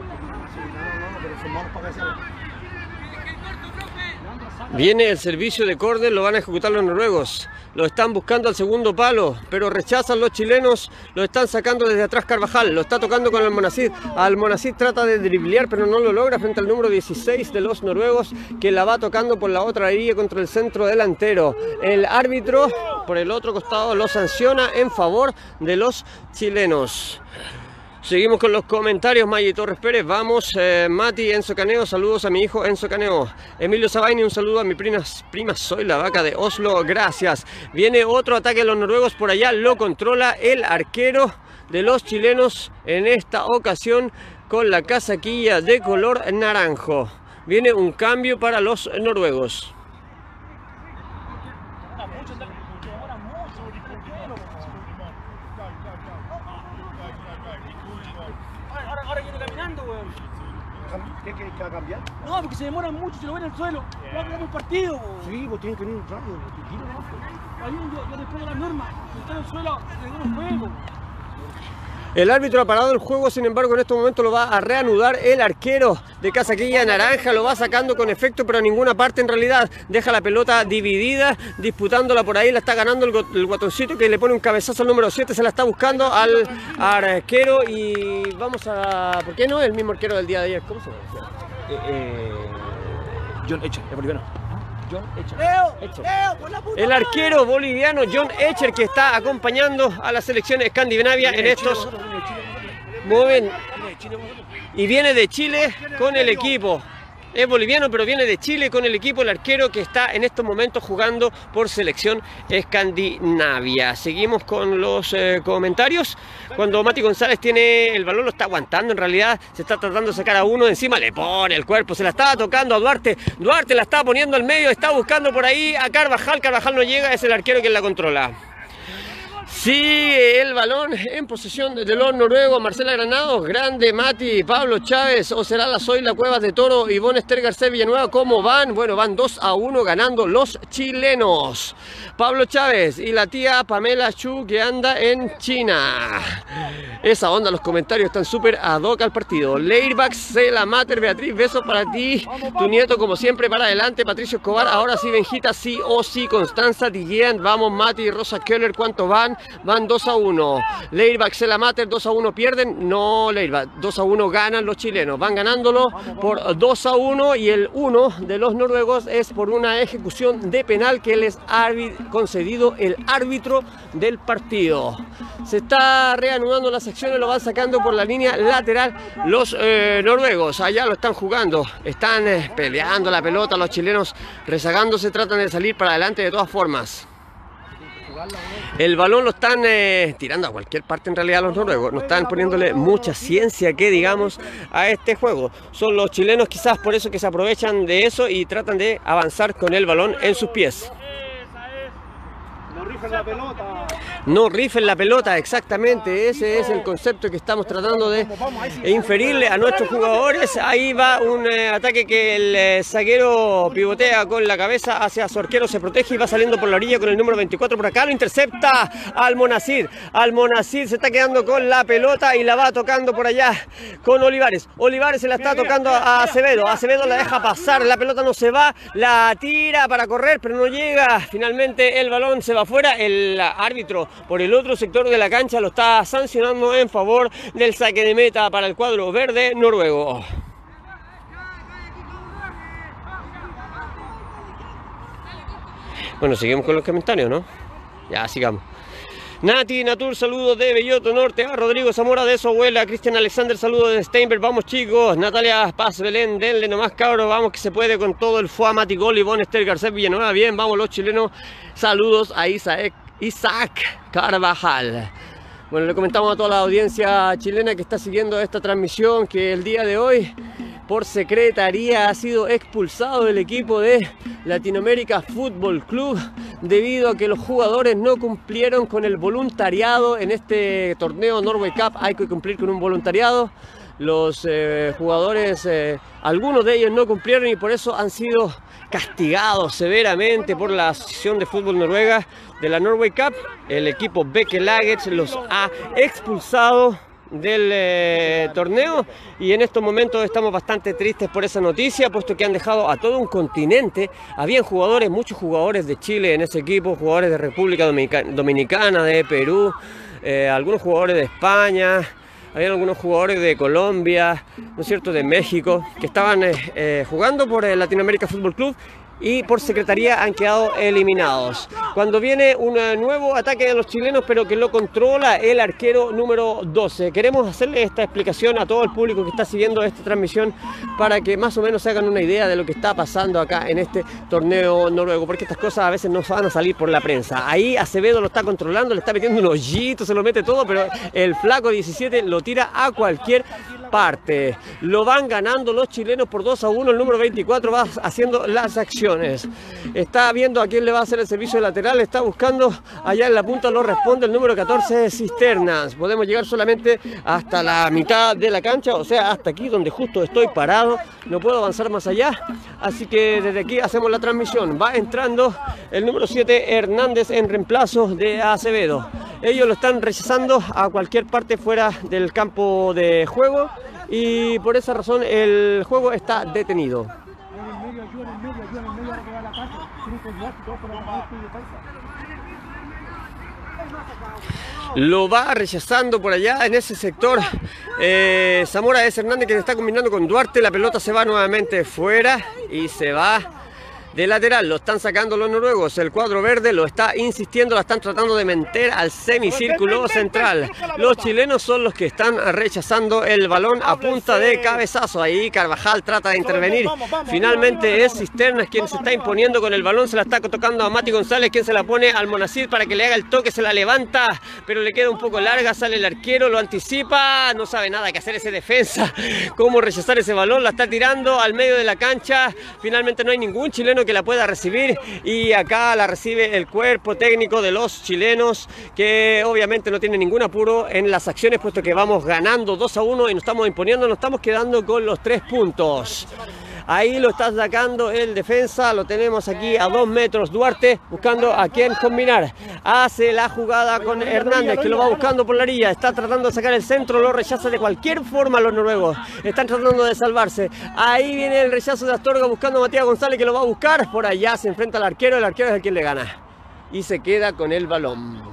S7: Viene el servicio de córner, lo van a ejecutar los noruegos. Lo están buscando al segundo palo, pero rechazan los chilenos. Lo están sacando desde atrás Carvajal. Lo está tocando con el Monacid. Al Monacid trata de driblear, pero no lo logra frente al número dieciséis de los noruegos, que la va tocando por la otra orilla contra el centro delantero. El árbitro, por el otro costado, lo sanciona en favor de los chilenos. Seguimos con los comentarios. Maggie Torres Pérez, vamos. Eh, Mati, Enzo Caneo, saludos a mi hijo Enzo Caneo. Emilio Sabaini, un saludo a mi prima, prima Soy la Vaca de Oslo, gracias. Viene otro ataque de los noruegos por allá, lo controla el arquero de los chilenos en esta ocasión con la casaquilla de color naranjo. Viene un cambio para los noruegos.
S9: Ahora viene caminando, weón.
S8: ¿Qué quieres que va a cambiar?
S9: No, porque se demoran mucho, se lo ven en el suelo. No va a quedar un partido, weón.
S8: Sí, pues tienen que venir rápido.
S9: Ahí yo, yo después de las normas, si está en el suelo, tenemos un juego.
S7: El árbitro ha parado el juego, sin embargo en este momento lo va a reanudar el arquero de casaquilla naranja, lo va sacando con efecto pero a ninguna parte en realidad, deja la pelota dividida, disputándola por ahí, la está ganando el, el guatoncito que le pone un cabezazo al número siete, se la está buscando al arquero y vamos a... ¿Por qué no? El mismo arquero del día de ayer, ¿cómo se llama? Eh, eh,
S9: John Echer, es boliviano.
S7: John Echer. El arquero boliviano John Echer que está acompañando a la selección escandinavia en estos momentos. Y viene de Chile con el equipo. Es boliviano pero viene de Chile con el equipo, el arquero que está en estos momentos jugando por selección escandinavia. Seguimos con los eh, comentarios. Cuando Mati González tiene el balón, lo está aguantando, en realidad se está tratando de sacar a uno, encima le pone el cuerpo, se la estaba tocando a Duarte, Duarte la está poniendo al medio, está buscando por ahí a Carvajal, Carvajal no llega, es el arquero quien la controla. Sigue el balón en posesión de los noruegos, Marcela Granados, grande Mati, Pablo Chávez, o será la Zoila Cuevas de Toro, Ivonne Esther Garcés Villanueva, ¿cómo van? Bueno, van dos a uno ganando los chilenos. Pablo Chávez y la tía Pamela Chu que anda en China. Esa onda, los comentarios están súper ad hoc al partido. Leirbach, Cela Mater, Beatriz, besos para ti, tu nieto como siempre para adelante, Patricio Escobar, ahora sí Benjita, sí o sí, Constanza, Didier, vamos Mati, Rosa Keller, ¿cuánto van? Van dos a uno. Leirbach, Cela Mater, dos a uno pierden. No, Leirbach, dos a uno ganan los chilenos. Van ganándolo por dos a uno y el uno de los noruegos es por una ejecución de penal que les ha concedido el árbitro del partido. Se está reanudando las acciones, lo van sacando por la línea lateral los eh, noruegos. Allá lo están jugando, están eh, peleando la pelota, los chilenos rezagándose, tratan de salir para adelante de todas formas. El balón lo están eh, tirando a cualquier parte en realidad los noruegos, no están poniéndole mucha ciencia que digamos a este juego. Son los chilenos quizás por eso que se aprovechan de eso y tratan de avanzar con el balón en sus pies.
S9: No rifen la pelota.
S7: No rifen la pelota, exactamente, ese es el concepto que estamos tratando de inferirle a nuestros jugadores. Ahí va un eh, ataque que el eh, zaguero pivotea con la cabeza hacia su arquero, se protege y va saliendo por la orilla con el número veinticuatro por acá, lo intercepta Almonacid. Almonacid se está quedando con la pelota y la va tocando por allá con Olivares. Olivares se la está tocando a Acevedo, Acevedo la deja pasar, la pelota no se va, la tira para correr pero no llega, finalmente el balón se va afuera, el árbitro por el otro sector de la cancha lo está sancionando en favor del saque de meta para el cuadro verde noruego. Bueno, seguimos con los comentarios, ¿no? Ya, sigamos. Nati Natur, saludos de Belloto Norte, a Rodrigo Zamora de su abuela, Cristian Alexander, saludos de Steinberg, vamos chicos, Natalia Paz Belén, denle nomás cabros, vamos que se puede con todo el F U A, Mati Gol, Ivonne Esther Garcés Villanueva, bien, vamos los chilenos, saludos a Isaac, Isaac Carvajal. Bueno, le comentamos a toda la audiencia chilena que está siguiendo esta transmisión que el día de hoy por secretaría ha sido expulsado del equipo de Latinoamérica Fútbol Club debido a que los jugadores no cumplieron con el voluntariado en este torneo Norway Cup. Hay que cumplir con un voluntariado. Los eh, jugadores, eh, algunos de ellos no cumplieron y por eso han sido castigados severamente por la Asociación de Fútbol Noruega de la Norway Cup. El equipo Bekelaget los ha expulsado del eh, torneo y en estos momentos estamos bastante tristes por esa noticia, puesto que han dejado a todo un continente. Habían jugadores, muchos jugadores de Chile en ese equipo, jugadores de República Dominicana, de Perú, eh, algunos jugadores de España, había algunos jugadores de Colombia, ¿no es cierto?, de México, que estaban eh, eh, jugando por el Latinoamérica Fútbol Club y por secretaría han quedado eliminados. Cuando viene un nuevo ataque de los chilenos, pero que lo controla el arquero número doce. Queremos hacerle esta explicación a todo el público que está siguiendo esta transmisión para que más o menos se hagan una idea de lo que está pasando acá en este torneo noruego, porque estas cosas a veces no van a salir por la prensa. Ahí Acevedo lo está controlando, le está metiendo un hoyito, se lo mete todo, pero el flaco diecisiete lo tira a cualquier parte. Lo van ganando los chilenos por dos a uno. El número veinticuatro va haciendo las acciones. Está viendo a quién le va a hacer el servicio lateral. Está buscando allá en la punta. Lo responde el número catorce de Cisternas. Podemos llegar solamente hasta la mitad de la cancha, o sea, hasta aquí donde justo estoy parado. No puedo avanzar más allá. Así que desde aquí hacemos la transmisión. Va entrando el número siete Hernández en reemplazo de Acevedo. Ellos lo están rechazando a cualquier parte fuera del campo de juego y por esa razón el juego está detenido. Lo va rechazando por allá en ese sector eh, Zamora es Hernández, que está combinando con Duarte. La pelota se va nuevamente fuera y se va de lateral. Lo están sacando los noruegos. El cuadro verde lo está insistiendo, la están tratando de meter al semicírculo central. Los chilenos son los que están rechazando el balón a punta de cabezazo. Ahí Carvajal trata de intervenir. Finalmente es Cisternas quien se está imponiendo con el balón. Se la está tocando a Mati González, quien se la pone al Monacid para que le haga el toque. Se la levanta, pero le queda un poco larga. Sale el arquero, lo anticipa. No sabe nada que hacer ese defensa. Cómo rechazar ese balón. La está tirando al medio de la cancha. Finalmente no hay ningún chileno que la pueda recibir y acá la recibe el cuerpo técnico de los chilenos, que obviamente no tiene ningún apuro en las acciones, puesto que vamos ganando dos a uno y nos estamos imponiendo, nos estamos quedando con los tres puntos. Ahí lo está sacando el defensa, lo tenemos aquí a dos metros. Duarte buscando a quién combinar. Hace la jugada con Hernández, que lo va buscando por la orilla. Está tratando de sacar el centro, lo rechaza de cualquier forma los noruegos. Están tratando de salvarse. Ahí viene el rechazo de Astorga buscando a Matías González, que lo va a buscar. Por allá se enfrenta al arquero, el arquero es el quien le gana. Y se queda con el balón.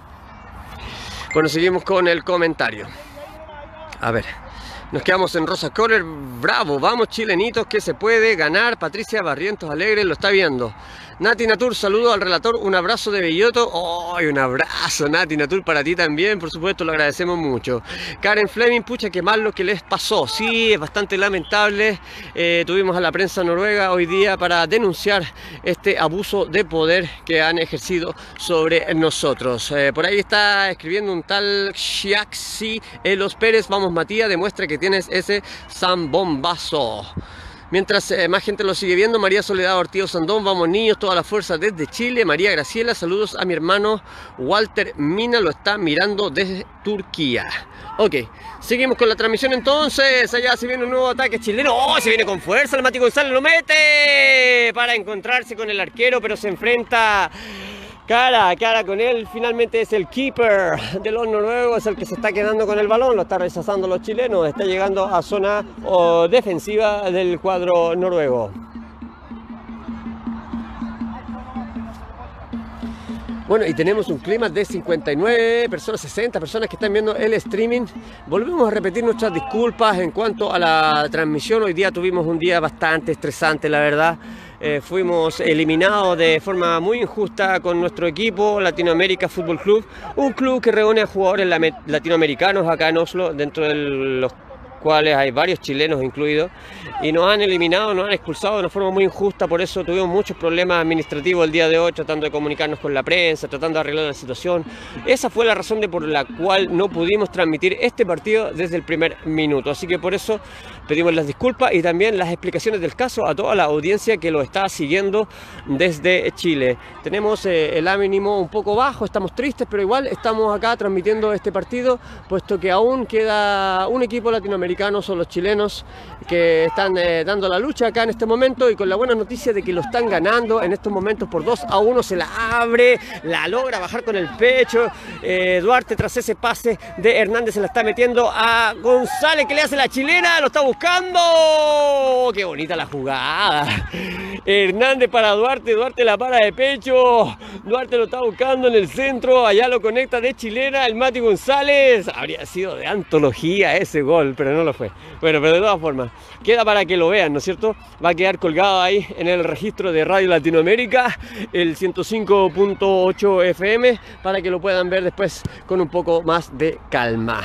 S7: Bueno, seguimos con el comentario. A ver. Nos quedamos en Rosa Corner. Bravo, vamos chilenitos, que se puede ganar. Patricia Barrientos Alegre lo está viendo. Nati Natur, saludo al relator, un abrazo de Belloto. ¡Ay, un abrazo, Nati Natur, para ti también! Por supuesto, lo agradecemos mucho. Karen Fleming, pucha, qué mal lo que les pasó. Sí, es bastante lamentable. Eh, tuvimos a la prensa noruega hoy día para denunciar este abuso de poder que han ejercido sobre nosotros. Eh, por ahí está escribiendo un tal Xiaxi Elos Pérez. Vamos, Matías, demuestra que tienes ese zambombazo. Mientras eh, más gente lo sigue viendo, María Soledad Ortiz Sandón, vamos niños, toda la fuerza desde Chile. María Graciela, saludos a mi hermano Walter Mina, lo está mirando desde Turquía. Ok, seguimos con la transmisión entonces. Allá se viene un nuevo ataque chileno. ¡Oh! Se viene con fuerza, el Mati González lo mete para encontrarse con el arquero, pero se enfrenta cara a cara con él. Finalmente es el keeper de los noruegos, es el que se está quedando con el balón, lo está rechazando los chilenos, está llegando a zona oh, defensiva del cuadro noruego. Bueno, y tenemos un clima de cincuenta y nueve personas, sesenta personas que están viendo el streaming. Volvemos a repetir nuestras disculpas en cuanto a la transmisión. Hoy día tuvimos un día bastante estresante, la verdad. Eh, fuimos eliminados de forma muy injusta con nuestro equipo, Latinoamérica Fútbol Club, un club que reúne a jugadores latinoamericanos acá en Oslo, dentro de los cuales hay varios chilenos incluidos, y nos han eliminado, nos han expulsado de una forma muy injusta. Por eso tuvimos muchos problemas administrativos el día de hoy, tratando de comunicarnos con la prensa, tratando de arreglar la situación. Esa fue la razón de por la cual no pudimos transmitir este partido desde el primer minuto, así que por eso pedimos las disculpas y también las explicaciones del caso a toda la audiencia que lo está siguiendo desde Chile. Tenemos eh, el ánimo un poco bajo, estamos tristes, pero igual estamos acá transmitiendo este partido, puesto que aún queda un equipo latinoamericano latinoamericanos o los chilenos que están eh, dando la lucha acá en este momento, y con la buena noticia de que lo están ganando en estos momentos por dos a uno. Se la abre, la logra bajar con el pecho. eh, Duarte, tras ese pase de Hernández, se la está metiendo a González, que le hace la chilena, lo está buscando. ¡Qué bonita la jugada! Hernández para Duarte, Duarte la para de pecho, Duarte lo está buscando en el centro, allá lo conecta de chilena el Mati González. Habría sido de antología ese gol, pero no lo fue. Bueno, pero de todas formas, queda para que lo vean, ¿no es cierto? Va a quedar colgado ahí en el registro de Radio Latinoamérica, el ciento cinco punto ocho F M, para que lo puedan ver después con un poco más de calma.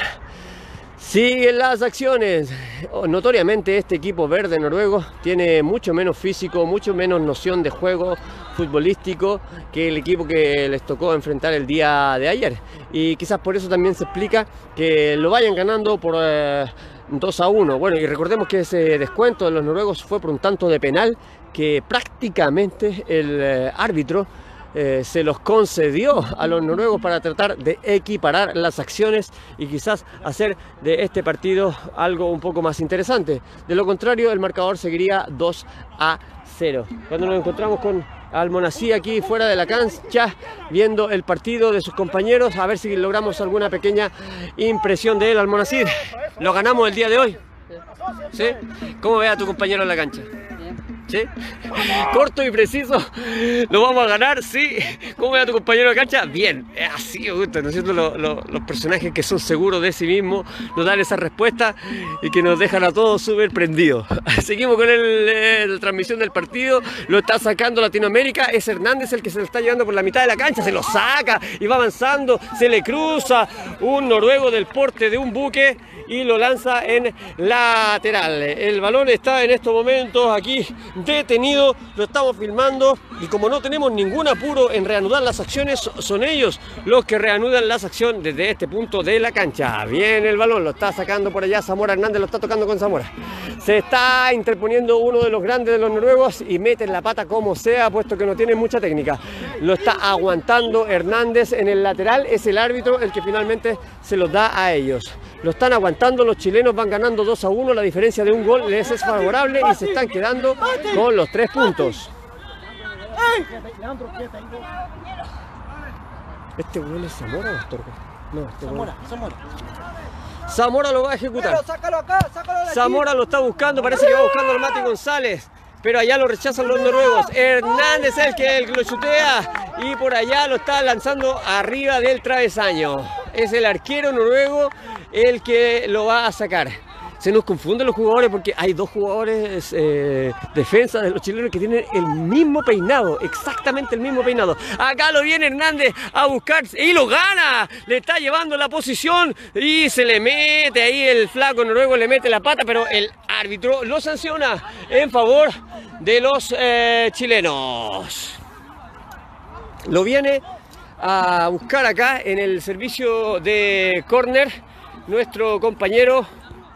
S7: Siguen las acciones. Notoriamente este equipo verde noruego tiene mucho menos físico, mucho menos noción de juego futbolístico que el equipo que les tocó enfrentar el día de ayer. Y quizás por eso también se explica que lo vayan ganando por eh, dos a uno. Bueno, y recordemos que ese descuento de los noruegos fue por un tanto de penal que prácticamente el eh, árbitro Eh, se los concedió a los noruegos para tratar de equiparar las acciones y quizás hacer de este partido algo un poco más interesante. De lo contrario, el marcador seguiría dos a cero. Cuando nos encontramos con Almonací aquí fuera de la cancha, viendo el partido de sus compañeros, a ver si logramos alguna pequeña impresión de él. Almonací, ¿lo ganamos el día de hoy? ¿Sí? ¿Cómo ve a tu compañero en la cancha? ¿Sí? Corto y preciso, ¿lo vamos a ganar? Sí. ¿Cómo ve a tu compañero de cancha? Bien. Así me gusta, ¿no es cierto? Los, los, los personajes que son seguros de sí mismos nos dan esa respuesta y que nos dejan a todos súper prendidos. Seguimos con el, eh, la transmisión del partido. Lo está sacando Latinoamérica. Es Hernández el que se lo está llevando por la mitad de la cancha. Se lo saca y va avanzando. Se le cruza un noruego del porte de un buque y lo lanza en lateral. El balón está en estos momentos aquí detenido, lo estamos filmando, y como no tenemos ningún apuro en reanudar las acciones, son ellos los que reanudan las acciones desde este punto de la cancha. Viene el balón, lo está sacando por allá Zamora Hernández, lo está tocando con Zamora. Se está interponiendo uno de los grandes de los noruegos y mete la pata como sea, puesto que no tiene mucha técnica. Lo está aguantando Hernández en el lateral, es el árbitro el que finalmente se los da a ellos. Lo están aguantando, los chilenos van ganando dos a uno, la diferencia de un gol les es favorable y se están quedando con los tres puntos. ¿Este gol es Zamora o Astorga? No, este Zamora, Zamora. Zamora lo va a ejecutar.
S1: Sácalo acá, sácalo de aquí.
S7: Zamora lo está buscando, parece que va buscando al Mati González, pero allá lo rechazan los noruegos. Hernández es el que el, lo chutea y por allá lo está lanzando arriba del travesaño. Es el arquero noruego el que lo va a sacar. Se nos confunden los jugadores porque hay dos jugadores eh, defensa de los chilenos que tienen el mismo peinado, exactamente el mismo peinado. Acá lo viene Hernández a buscar y lo gana, le está llevando la posición y se le mete ahí el flaco noruego, le mete la pata, pero el árbitro lo sanciona en favor de los eh, chilenos. Lo viene a buscar acá en el servicio de córner nuestro compañero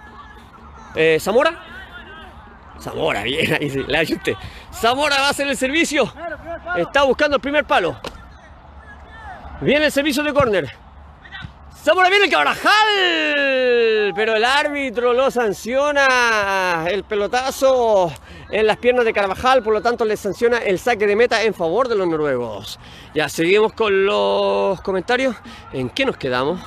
S7: Eh, ¿Zamora? Zamora, bien, ahí sí, la ayuste. Zamora va a hacer el servicio. Está buscando el primer palo. Viene el servicio de córner. Zamora, viene el Carvajal. Pero el árbitro lo sanciona. El pelotazo en las piernas de Carvajal, por lo tanto le sanciona el saque de meta en favor de los noruegos. Ya seguimos con los comentarios. ¿En qué nos quedamos?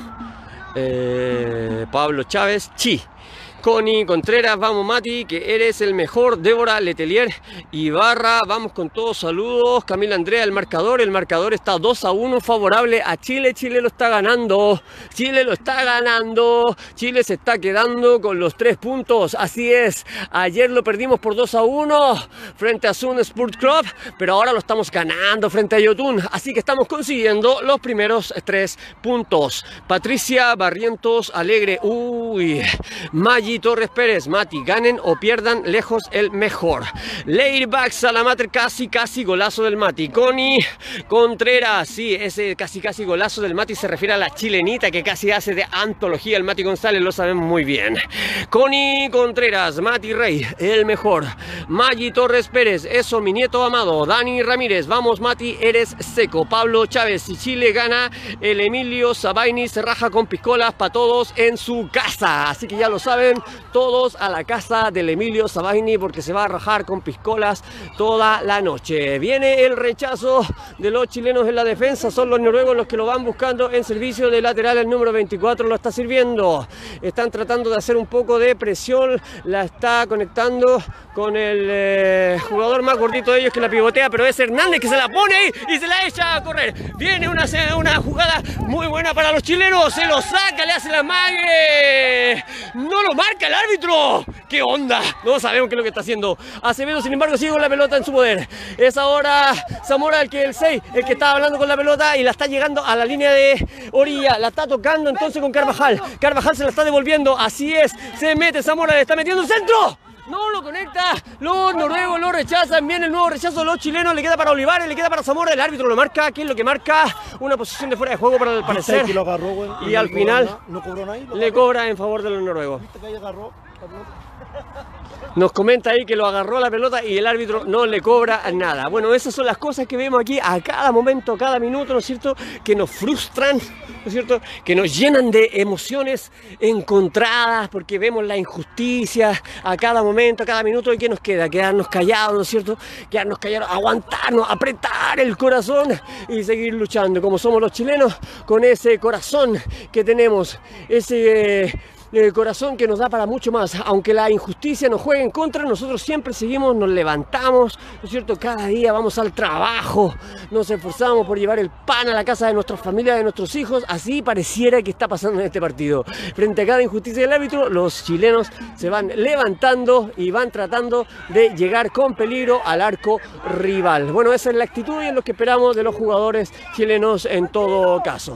S7: Eh, Pablo Chávez, Chi. Connie Contreras, vamos Mati, que eres el mejor. Débora Letelier Ibarra, vamos con todos, saludos. Camila Andrea, el marcador, el marcador está dos a uno favorable a Chile. Chile lo está ganando, Chile lo está ganando, Chile se está quedando con los tres puntos, así es. Ayer lo perdimos por dos a uno frente a Sun Sport Club, pero ahora lo estamos ganando frente a Yotun, así que estamos consiguiendo los primeros tres puntos. Patricia Barrientos Alegre, uy, Maggi Torres Pérez, Mati, ganen o pierdan, lejos el mejor. Leirback Salamater, casi casi golazo del Mati. Connie Contreras, sí, ese casi casi golazo del Mati se refiere a la chilenita que casi hace de antología el Mati González, lo sabemos muy bien. Connie Contreras, Mati Rey, el mejor. Maggi Torres Pérez, eso mi nieto amado. Dani Ramírez, vamos Mati, eres seco. Pablo Chávez, si Chile gana, el Emilio Sabaini se raja con piscolas para todos en su casa, así que ya lo saben. vayan todos a la casa del Emilio Savaini porque se va a rajar con piscolas toda la noche. Viene el rechazo de los chilenos en la defensa, son los noruegos los que lo van buscando en servicio de lateral. El número veinticuatro lo está sirviendo, están tratando de hacer un poco de presión, la está conectando con el eh, jugador más gordito de ellos que la pivotea, pero es Hernández que se la pone ahí y se la echa a correr. Viene una, una jugada muy buena para los chilenos, se lo saca, le hace la mague, no lo marca el árbitro. ¿Qué onda? No sabemos qué es lo que está haciendo Acevedo, sin embargo sigue con la pelota en su poder. Es ahora Zamora el que el seis, el que está hablando con la pelota y la está llegando a la línea de orilla, la está tocando entonces con Carvajal. Carvajal se la está devolviendo, así es, se mete Zamora, le está metiendo un centro. No lo conecta, los noruegos lo rechazan, viene el nuevo rechazo de los chilenos, le queda para Olivares, le queda para Zamora, el árbitro lo marca, ¿quién es lo que marca? Una posición de fuera de juego para el parecer,
S8: que lo agarró, güey,
S7: y al final
S8: nada, no cobró nadie, lo
S7: le cobra en favor de los noruegos.
S8: ¿Viste que ahí agarró la pelota?
S7: Nos comenta ahí que lo agarró la pelota y el árbitro no le cobra nada. Bueno, esas son las cosas que vemos aquí a cada momento, a cada minuto, ¿no es cierto? Que nos frustran, ¿no es cierto? Que nos llenan de emociones encontradas porque vemos la injusticia a cada momento, a cada minuto. ¿Y qué nos queda? Quedarnos callados, ¿no es cierto? Quedarnos callados, aguantarnos, apretar el corazón y seguir luchando como somos los chilenos, con ese corazón que tenemos, ese... Eh, el corazón que nos da para mucho más. Aunque la injusticia nos juegue en contra, nosotros siempre seguimos, nos levantamos, ¿no es cierto? Cada día vamos al trabajo, nos esforzamos por llevar el pan a la casa de nuestras familias, de nuestros hijos. Así pareciera que está pasando en este partido. Frente a cada injusticia del árbitro, los chilenos se van levantando y van tratando de llegar con peligro al arco rival. Bueno, esa es la actitud y es lo que esperamos de los jugadores chilenos en todo caso.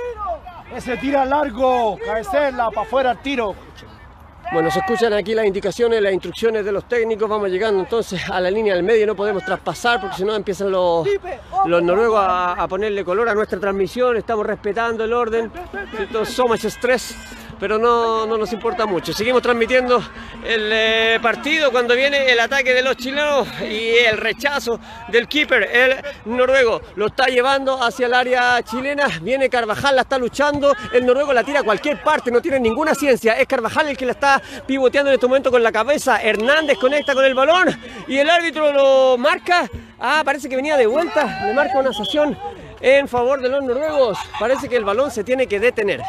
S8: Ese tira largo, cabecera, para afuera el tiro.
S7: Bueno, se escuchan aquí las indicaciones, las instrucciones de los técnicos. Vamos llegando entonces a la línea del medio, no podemos traspasar porque si no empiezan los, los noruegos a, a ponerle color a nuestra transmisión. Estamos respetando el orden, ¿cierto? So much stress, pero no, no nos importa mucho. Seguimos transmitiendo el eh, partido cuando viene el ataque de los chilenos y el rechazo del keeper, el noruego. Lo está llevando hacia el área chilena. Viene Carvajal, la está luchando. El noruego la tira a cualquier parte, no tiene ninguna ciencia. Es Carvajal el que la está pivoteando en este momento con la cabeza. Hernández conecta con el balón y el árbitro lo marca. Ah, parece que venía de vuelta. Le marca una sanción en favor de los noruegos. Parece que el balón se tiene que detener.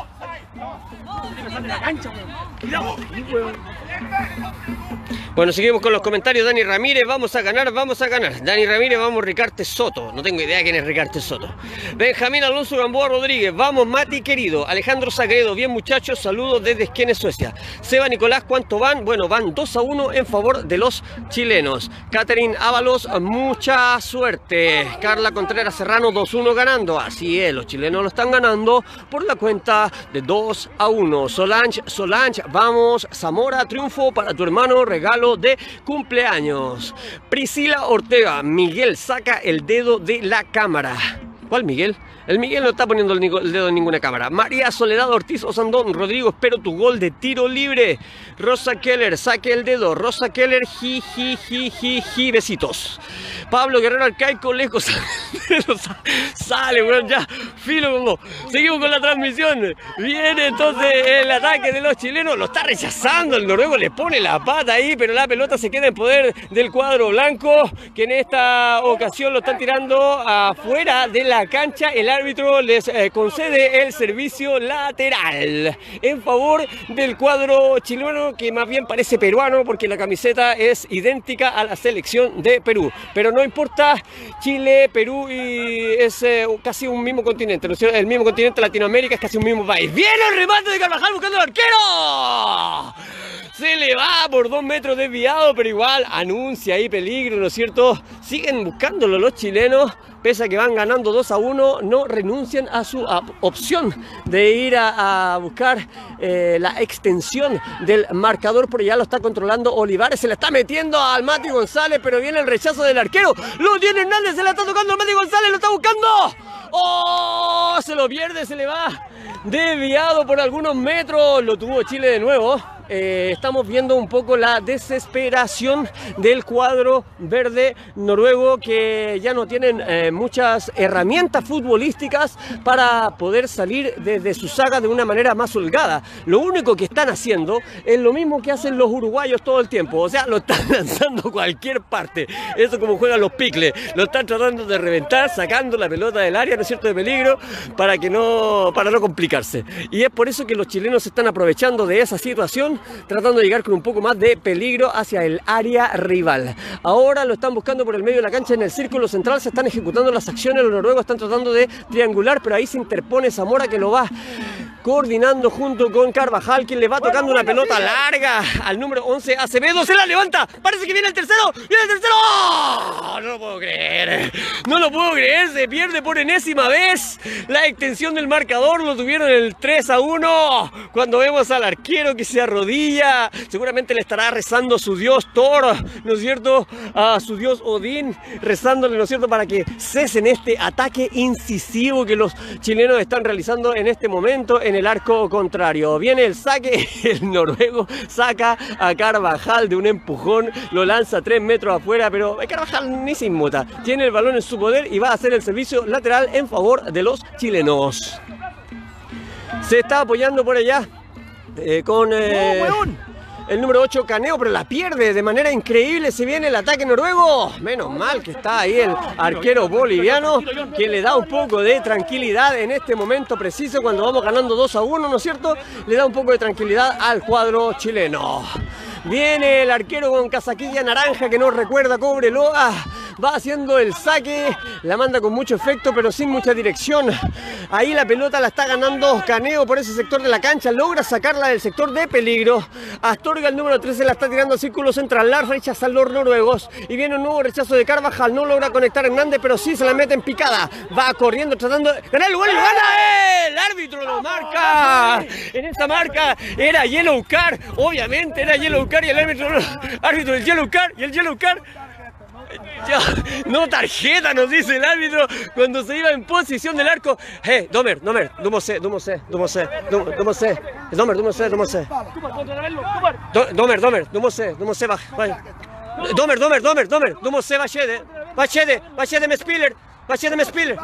S7: Bueno, seguimos con los comentarios. Dani Ramírez, vamos a ganar, vamos a ganar. Dani Ramírez, vamos Ricarte Soto. No tengo idea quién es Ricarte Soto. Benjamín Alonso Gamboa Rodríguez, vamos Mati querido. Alejandro Sagredo, bien muchachos, saludos desde Esquenes, Suecia. Seba Nicolás, ¿cuánto van? Bueno, van dos a uno en favor de los chilenos. Catherine Ábalos, mucha suerte. Carla Contreras Serrano, dos a uno ganando. Así es, los chilenos lo están ganando por la cuenta de dos a uno. Solange, Solange, vamos Zamora, triunfo para tu hermano, regalo de cumpleaños. Priscila Ortega, Miguel saca el dedo de la cámara. ¿Cuál Miguel? El Miguel no está poniendo el dedo en ninguna cámara. María Soledad Ortiz Osandón, Rodrigo, espero tu gol de tiro libre. Rosa Keller, saque el dedo. Rosa Keller, ji, ji, ji, ji, ji, besitos. Pablo Guerrero Arcaico, lejos. Sale, bueno, ya, filo como. Seguimos con la transmisión. Viene entonces el ataque de los chilenos. Lo está rechazando el noruego, le pone la pata ahí, pero la pelota se queda en poder del cuadro blanco, que en esta ocasión lo están tirando afuera de la cancha. El árbitro les eh, concede el servicio lateral en favor del cuadro chileno, que más bien parece peruano porque la camiseta es idéntica a la selección de Perú. Pero no importa, Chile, Perú y es eh, casi un mismo continente, ¿no? El mismo continente, Latinoamérica, es casi un mismo país. ¡Viene el remate de Carvajal buscando al arquero! Se le va por dos metros desviado, pero igual anuncia ahí peligro, ¿no es cierto? Siguen buscándolo los chilenos, pese a que van ganando dos a uno, no renuncian a su a, opción de ir a, a buscar eh, la extensión del marcador, porque ya lo está controlando Olivares, se le está metiendo al Mati González, pero viene el rechazo del arquero, lo tiene Hernández, se la está tocando al Mati González, lo está buscando. ¡Oh! Se lo pierde, se le va desviado por algunos metros, lo tuvo Chile de nuevo. eh, estamos viendo un poco la desesperación del cuadro verde noruego, que ya no tienen eh, muchas herramientas futbolísticas para poder salir desde su saga de una manera más holgada. Lo único que están haciendo es lo mismo que hacen los uruguayos todo el tiempo, o sea, lo están lanzando a cualquier parte. Eso como juegan los picles, lo están tratando de reventar, sacando la pelota del área, ¿no es cierto?, de peligro, para que no, para no complicarse. Y es por eso que los chilenos se están aprovechando de esa situación, tratando de llegar con un poco más de peligro hacia el área rival. Ahora lo están buscando por el medio de la cancha, en el círculo central se están ejecutando las acciones, los noruegos están tratando de triangular, pero ahí se interpone Zamora, que lo va coordinando junto con Carvajal, quien le va tocando una pelota larga al número once, Acevedo, se la levanta, parece que viene el tercero, viene el tercero, ¡oh! No lo puedo creer, no lo puedo creer, se pierde por enésima vez la extensión del marcador, lo tuvieron el tres a uno, cuando vemos al arquero que se arrodilla, seguramente le estará rezando a su dios Thor, ¿no es cierto?, a su dios Odín, rezándole, ¿no es cierto?, para que cesen este ataque incisivo que los chilenos están realizando en este momento en el arco contrario. Viene el saque, el noruego saca a Carvajal de un empujón, lo lanza tres metros afuera, pero Carvajal ni se inmuta, tiene el balón en su poder y va a hacer el servicio lateral en favor de los chilenos. Se está apoyando por allá eh, con eh, el número ocho, Caneo, pero la pierde de manera increíble. Se viene el ataque noruego. Menos mal que está ahí el arquero boliviano, que le da un poco de tranquilidad en este momento preciso, cuando vamos ganando dos a uno, ¿no es cierto? Le da un poco de tranquilidad al cuadro chileno. Viene el arquero con casaquilla naranja, que no recuerda Cobreloa. Va haciendo el saque, la manda con mucho efecto, pero sin mucha dirección. Ahí la pelota la está ganando Caneo por ese sector de la cancha. Logra sacarla del sector de peligro. Astorga, el número trece, la está tirando al círculo central. La rechazan los noruegos. Y viene un nuevo rechazo de Carvajal. No logra conectar Hernández, pero sí se la mete en picada. Va corriendo, tratando de ganar el gol. ¡Lo gana! El árbitro lo marca. En esa marca era Yellow Card. Obviamente era Yellow Card y el árbitro, árbitro del Yellow Card y el Yellow Card. Ya, no tarjeta, nos dice el árbitro cuando se iba en posición del arco. Eh, Domer, Domer, Dumo C, Dumo C, Dumo C, Dumo C, Domer, Dumo C, Dumo C. Domer, Domer, Dumo C, Dumo C, vaya. Domer, Domer, Domer, Domer, Dumo C, Bachede, Bachede, Bachede me Spiller, Bachede me Spiller.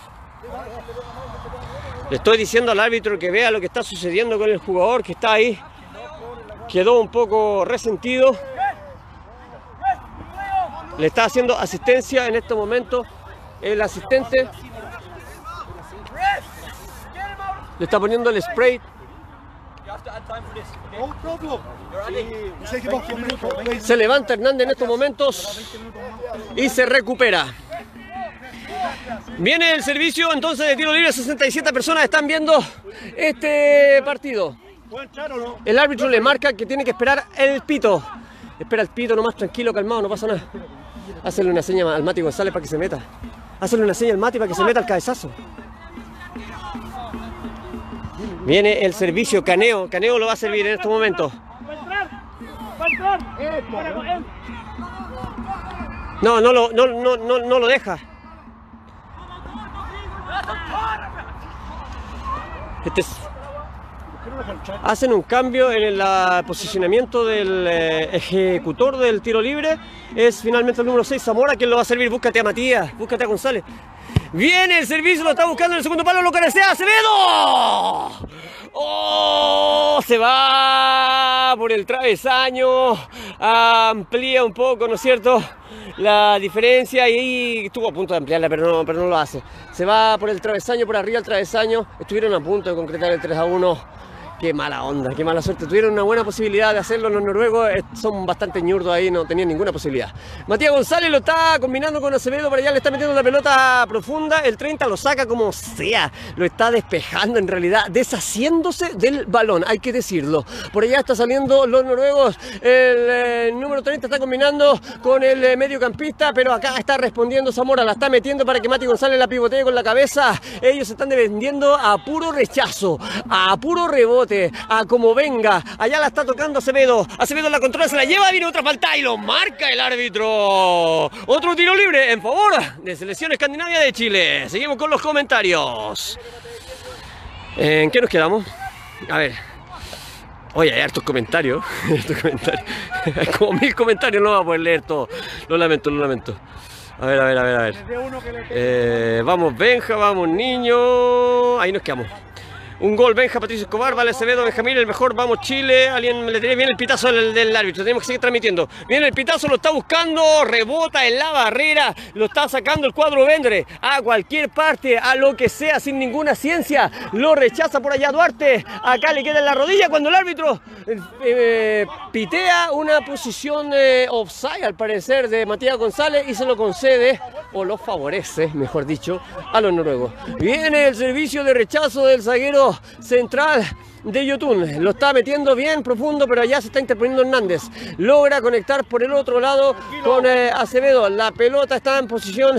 S7: Le estoy diciendo al árbitro que vea lo que está sucediendo con el jugador que está ahí. Quedó un poco resentido. Le está haciendo asistencia en este momento el asistente. Le está poniendo el spray. Se levanta Hernández en estos momentos y se recupera. Viene el servicio entonces de tiro libre. sesenta y siete personas están viendo este partido. El árbitro le marca que tiene que esperar el pito. Espera el pito nomás, tranquilo, calmado, no pasa nada. Hacerle una seña al Mati González para que se meta. Hacerle una seña al Mati para que se meta al cabezazo. Viene el servicio, Caneo. Caneo lo va a servir en estos momentos. No, no lo, no, no, no, no lo deja. Este es... Hacen un cambio en el uh, posicionamiento del uh, ejecutor del tiro libre. Es finalmente el número seis, Zamora, quien lo va a servir. Búscate a Matías, búscate a González. Viene el servicio, lo está buscando en el segundo palo, lo carecea Acevedo. ¡Oh! Se va por el travesaño. Amplía un poco, ¿no es cierto?, la diferencia, y estuvo a punto de ampliarla, pero no, pero no lo hace. Se va por el travesaño, por arriba del travesaño. Estuvieron a punto de concretar el tres a uno. Qué mala onda, qué mala suerte. Tuvieron una buena posibilidad de hacerlo los noruegos. Son bastante ñurdos ahí, no tenían ninguna posibilidad. Matías González lo está combinando con Acevedo. Para allá le está metiendo la pelota profunda. El treinta lo saca como sea. Lo está despejando en realidad, deshaciéndose del balón, hay que decirlo. Por allá está saliendo los noruegos. El eh, número treinta está combinando con el eh, mediocampista, pero acá está respondiendo Zamora. La está metiendo para que Mati González la pivotee con la cabeza. Ellos se están defendiendo a puro rechazo, a puro rebote, a como venga. Allá la está tocando Acevedo. Acevedo la controla, se la lleva, viene otra falta y lo marca el árbitro. Otro tiro libre en favor de Selección Escandinavia de Chile. Seguimos con los comentarios. ¿En qué nos quedamos? A ver. Oye, hay hartos comentarios. Hartos comentarios. Hay como mil comentarios, no voy a poder leer todo. Lo lamento, lo lamento. A ver, a ver, a ver, a ver. Eh, vamos Benja, vamos niño. Ahí nos quedamos. Un gol, Benja, Patricio Escobar, Vale Acevedo, Benjamín, el mejor, vamos Chile. Alguien le tenía bien el pitazo del, del árbitro, tenemos que seguir transmitiendo. Viene el pitazo, lo está buscando, rebota en la barrera, lo está sacando el cuadro Vendre a cualquier parte, a lo que sea, sin ninguna ciencia. Lo rechaza por allá Duarte, acá le queda en la rodilla cuando el árbitro eh, pitea una posición eh, offside, al parecer, de Matías González y se lo concede, o lo favorece, mejor dicho, a los noruegos. Viene el servicio de rechazo del zaguero central de Yotun, lo está metiendo bien profundo, pero allá se está interponiendo Hernández, logra conectar por el otro lado con eh, Acevedo, la pelota está en posición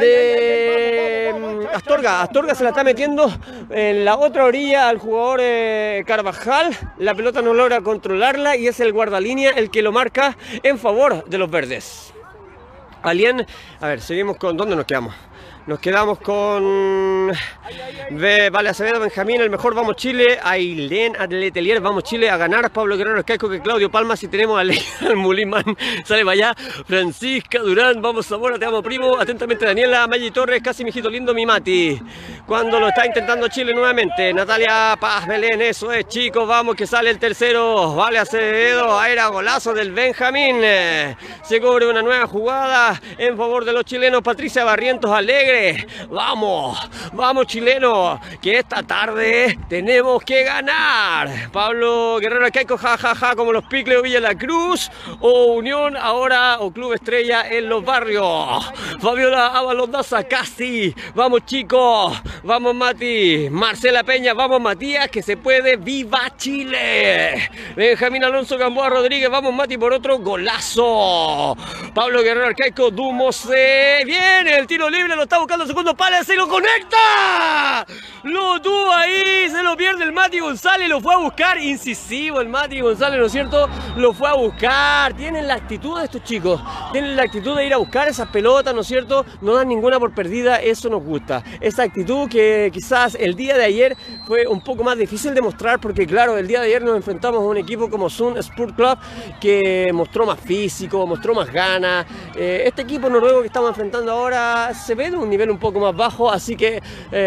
S7: de Astorga, Astorga se la está metiendo en la otra orilla al jugador eh, Carvajal, la pelota no logra controlarla y es el guardalínea el que lo marca en favor de los verdes. Alien, a ver, seguimos con, ¿dónde nos quedamos? Nos quedamos con Ve, Vale Acevedo, Benjamín, el mejor, vamos Chile, Ailén Letelier, vamos Chile a ganar, Pablo Guerrero, Escaico, que Claudio Palma, si tenemos al Mulimán, sale para allá, Francisca Durán, vamos Zamora, te amo primo, atentamente Daniela, Maggi Torres, casi mi hijito lindo, mi Mati, cuando lo está intentando Chile nuevamente, Natalia Paz Belén, eso es chicos, vamos que sale el tercero, Vale Acevedo, era golazo del Benjamín, se cobre una nueva jugada en favor de los chilenos, Patricia Barrientos Alegre, vamos, vamos chileno, que esta tarde tenemos que ganar. Pablo Guerrero Caico, jajaja, ja, ja, como los Picles o Villa La Cruz, o Unión ahora, o Club Estrella en los barrios. Fabiola Ábalos Daza, casi, vamos chicos, vamos Mati, Marcela Peña, vamos Matías, que se puede, viva Chile. Benjamín Alonso Gamboa Rodríguez, vamos Mati por otro golazo. Pablo Guerrero Caico, Dumose, viene el tiro libre, lo está buscando el segundo palo, se lo conecta, lo tuvo ahí, se lo pierde el Mati González, lo fue a buscar, incisivo el Mati González, ¿no es cierto? Lo fue a buscar, tienen la actitud de estos chicos, tienen la actitud de ir a buscar esas pelotas, ¿no es cierto? No dan ninguna por perdida, eso nos gusta, esa actitud que quizás el día de ayer fue un poco más difícil de mostrar, porque claro, el día de ayer nos enfrentamos a un equipo como Sun Sport Club, que mostró más físico, mostró más ganas, eh, este equipo noruego que estamos enfrentando ahora se ve de un nivel un poco más bajo, así que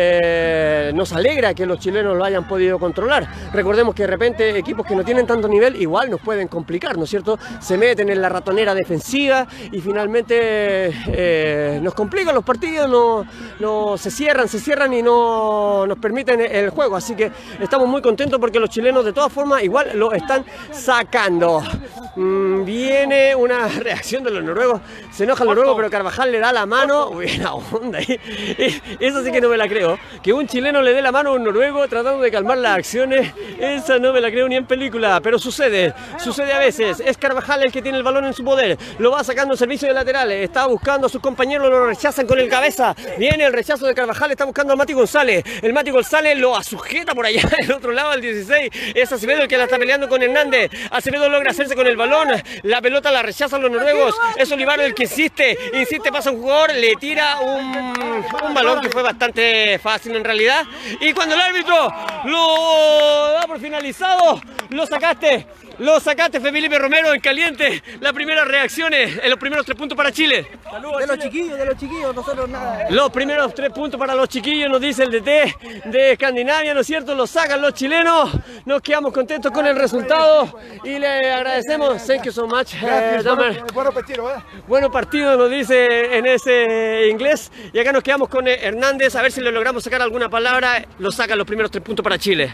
S7: eh, nos alegra que los chilenos lo hayan podido controlar. Recordemos que de repente equipos que no tienen tanto nivel igual nos pueden complicar, ¿no es cierto? Se meten en la ratonera defensiva y finalmente eh, nos complican los partidos, no, no se cierran, se cierran y no nos permiten el juego, así que estamos muy contentos porque los chilenos de todas formas igual lo están sacando. Mm, viene una reacción de los noruegos, se enoja el noruego, pero Carvajal le da la mano, buena onda. Eso sí que no me la creo, que un chileno le dé la mano a un noruego tratando de calmar las acciones, esa no me la creo ni en película, pero sucede, sucede a veces. Es Carvajal el que tiene el balón en su poder, lo va sacando en servicio de laterales, está buscando a sus compañeros, lo rechazan con el cabeza, viene el rechazo de Carvajal, está buscando a Mati González, el Mati González lo sujeta por allá del otro lado al dieciséis, es Acevedo el que la está peleando con Hernández, Acevedo logra hacerse con el balón, la pelota la rechazan los noruegos, es Olivaro el que insiste, insiste, pasa un jugador, le tira un un balón que fue bastante fácil en realidad, y cuando el árbitro lo da por finalizado, lo sacaste, lo sacaste Felipe Romero en caliente, las primeras reacciones en los primeros tres puntos para Chile.
S3: De los chiquillos, de los chiquillos, nosotros nada.
S7: Los primeros tres puntos para los chiquillos, nos dice el D T de Escandinavia, ¿no es cierto? Lo sacan los chilenos, nos quedamos contentos con el resultado y le agradecemos. Thank you so much. Eh,
S8: Bueno, bueno partido, ¿eh?
S7: Bueno partido, nos dice en ese inglés, y acá nos quedamos con Hernández, a ver si le logramos sacar alguna palabra. Lo sacan los primeros tres puntos para Chile.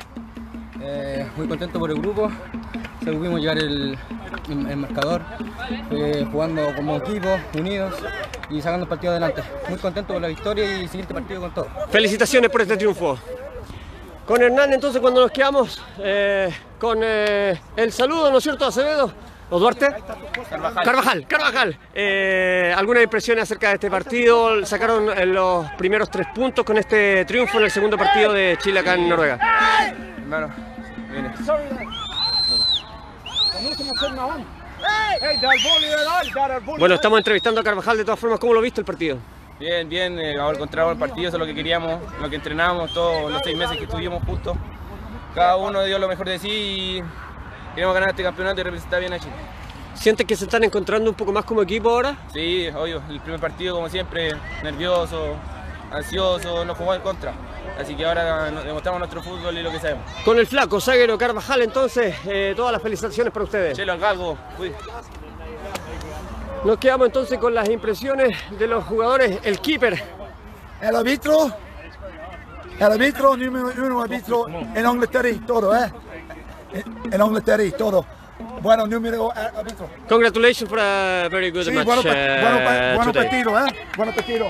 S3: Eh, muy contento por el grupo, supimos llevar el, el, el marcador, eh, jugando como equipo, unidos y sacando el partido adelante. Muy contento por la victoria y siguiente partido con todo.
S7: Felicitaciones por este triunfo. Con Hernández entonces cuando nos quedamos eh, con eh, el saludo, ¿no es cierto, Acevedo? ¿O Duarte?
S9: Carvajal.
S7: Carvajal, Carvajal. Eh, ¿Algunas impresiones acerca de este partido? Sacaron eh, los primeros tres puntos con este triunfo en el segundo partido de Chile acá en Noruega.
S9: Hermano, viene.
S7: Bueno, estamos entrevistando a Carvajal de todas formas. ¿Cómo lo viste el partido?
S9: Bien, bien, eh, haber encontrado el partido, eso es lo que queríamos, lo que entrenamos todos los seis meses que estuvimos juntos. Cada uno dio lo mejor de sí y
S10: queremos ganar este campeonato y representar bien a Chile.
S7: ¿Sientes que se están encontrando un poco más como equipo ahora?
S10: Sí, obvio, el primer partido como siempre, nervioso, ansioso, no jugó en contra. Así que ahora demostramos nuestro fútbol y lo que sabemos.
S7: Con el flaco Zaguero Carvajal, entonces, eh, todas las felicitaciones para ustedes.
S10: Chelo al galgo, uy.
S7: Nos quedamos entonces con las impresiones de los jugadores. El keeper.
S8: El árbitro, el árbitro, número uno árbitro en Inglaterra y todo, ¿eh? En Inglaterra y todo. Bueno, número árbitro.
S7: Congratulations for a very good
S8: Sí,
S7: match.
S8: bueno,
S7: uh,
S8: bueno, bueno
S7: today.
S8: partido, ¿eh? Bueno partido.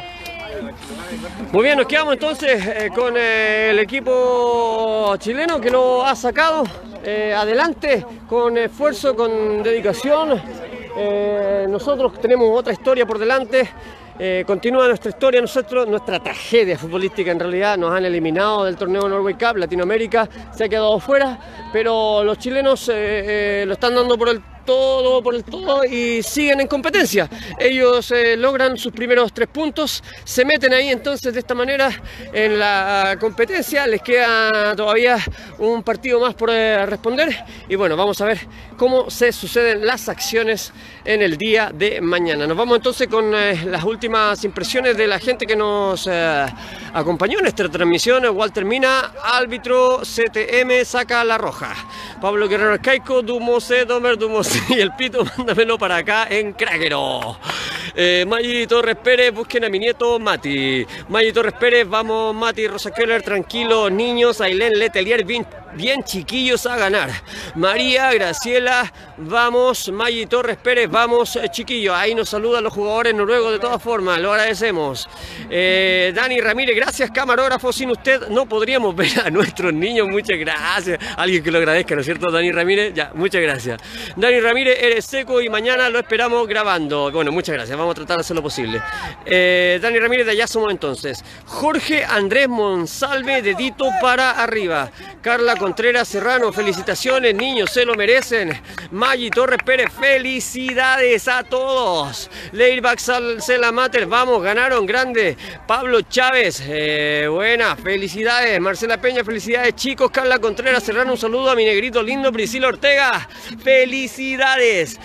S7: Muy bien, nos quedamos entonces eh, con eh, el equipo chileno que lo ha sacado eh, adelante con esfuerzo, con dedicación. Eh, nosotros tenemos otra historia por delante. Eh, continúa nuestra historia, nosotros, nuestra tragedia futbolística en realidad. Nos han eliminado del torneo Norway Cup, Latinoamérica se ha quedado fuera, pero los chilenos eh, eh, lo están dando por el todo, por el todo y siguen en competencia. Ellos eh, logran sus primeros tres puntos, se meten ahí entonces de esta manera en la competencia. Les queda todavía un partido más por eh, responder y bueno, vamos a ver cómo se suceden las acciones en el día de mañana. Nos vamos entonces con eh, las últimas impresiones de la gente que nos eh, acompañó en esta transmisión. Walter Mina, árbitro, C T M, saca la roja. Pablo Guerrero Arcaico, Dumose, Domer, Dumose y el pito, mándamelo para acá en Craquero. Eh, Maggi Torres Pérez, busquen a mi nieto Mati. Maggi Torres Pérez, vamos Mati, Rosa Keller, tranquilo, niños, Ailén Letelier, bien, bien chiquillos a ganar. María, Graciela, vamos, Maggi Torres Pérez, vamos chiquillos. Ahí nos saludan los jugadores noruegos de todas formas, lo agradecemos. Eh, Dani Ramírez, gracias camarógrafo, sin usted no podríamos ver a nuestros niños, muchas gracias. Alguien que lo agradezca, ¿no es cierto, Dani Ramírez? Ya, muchas gracias. Dani Ramírez, eres seco y mañana lo esperamos grabando. Bueno, muchas gracias, vamos a tratar de hacer lo posible. Eh, Dani Ramírez, de allá somos entonces. Jorge Andrés Monsalve, dedito para arriba. Carla Contreras Serrano, felicitaciones niños, se lo merecen. Maggi Torres Pérez, felicidades a todos. Leirbach Salamater, vamos, ganaron grande. Pablo Chávez, eh, buena, felicidades. Marcela Peña, felicidades chicos. Carla Contreras Serrano, un saludo a mi negrito lindo. Priscila Ortega, felicidades.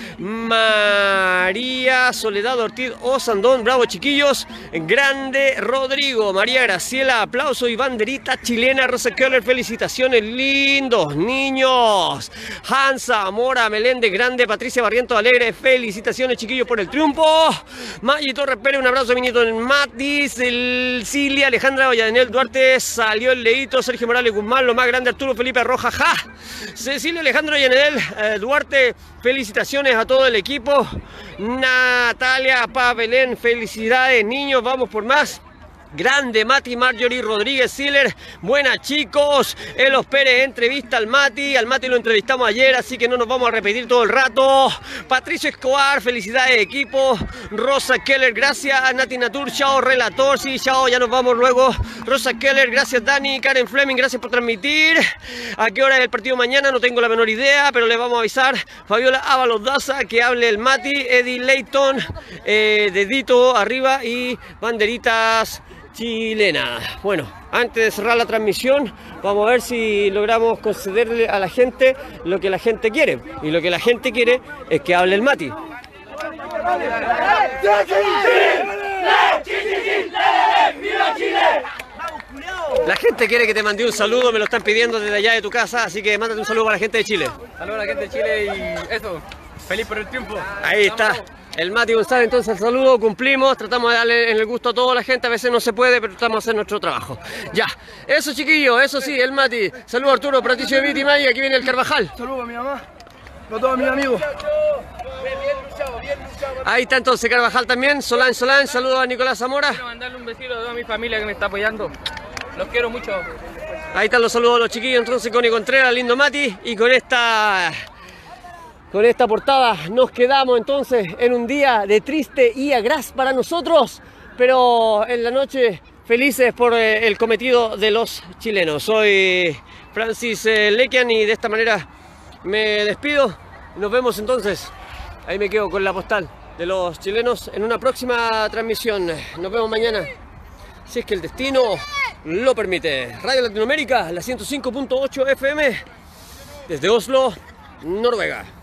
S7: María Soledad Ortiz Osandón, bravo chiquillos. Grande Rodrigo, María Graciela, aplauso y banderita chilena. Rosa Keller, felicitaciones, lindos niños. Hansa Mora Meléndez, grande. Patricia Barrientos Alegre, felicitaciones chiquillos por el triunfo. Maggi Torres Pérez, un abrazo a mi nieto en Matis. El Cilia, Alejandra Valladaniel Duarte, salió el leíto. Sergio Morales Guzmán, lo más grande. Arturo Felipe Roja, ja. Cecilia Alejandro Yanedel eh, Duarte, felicitaciones a todo el equipo. Natalia Pavelén, felicidades niños, vamos por más. Grande Mati Marjorie Rodríguez Siller, buenas chicos. Elos Pérez, entrevista al Mati. Al Mati lo entrevistamos ayer, así que no nos vamos a repetir todo el rato. Patricio Escobar, felicidades equipo. Rosa Keller, gracias. Nati Natur, chao relator, sí, chao, ya nos vamos luego. Rosa Keller, gracias Dani. Karen Fleming, gracias por transmitir. ¿A qué hora es el partido mañana? No tengo la menor idea, pero les vamos a avisar. Fabiola Ábalos Daza, que hable el Mati. Eddie Leighton, eh, dedito arriba y banderitas chilena. Bueno, antes de cerrar la transmisión, vamos a ver si logramos concederle a la gente lo que la gente quiere. Y lo que la gente quiere es que hable el Mati. La gente quiere que te mande un saludo, me lo están pidiendo desde allá de tu casa, así que mándate un saludo para la gente de Chile.
S2: Saludos a la gente de Chile y eso, feliz por el triunfo.
S7: Ahí está. El Mati González, entonces el saludo, cumplimos, tratamos de darle en el gusto a toda la gente, a veces no se puede, pero tratamos de hacer nuestro trabajo. Ya, eso chiquillos, eso sí, el Mati. Saludos Arturo, Patricio de Viti Maya, aquí viene el Carvajal.
S8: Saludos a mi mamá, a todos mis amigos.
S7: Ahí está entonces Carvajal también, Solán Solán, saludos a Nicolás Zamora.
S2: Quiero mandarle un besito a toda mi familia que me está apoyando. Los quiero mucho.
S7: Ahí están los saludos a los chiquillos, entonces Connie Contreras, lindo Mati, y con esta... Con esta portada nos quedamos entonces en un día de triste y agraz para nosotros, pero en la noche felices por eh, el cometido de los chilenos. Soy Francis eh, Lequian y de esta manera me despido. Nos vemos entonces, ahí me quedo con la postal de los chilenos en una próxima transmisión. Nos vemos mañana, si es que el destino lo permite. Radio Latinoamérica, la ciento cinco punto ocho F M, desde Oslo. Noruega.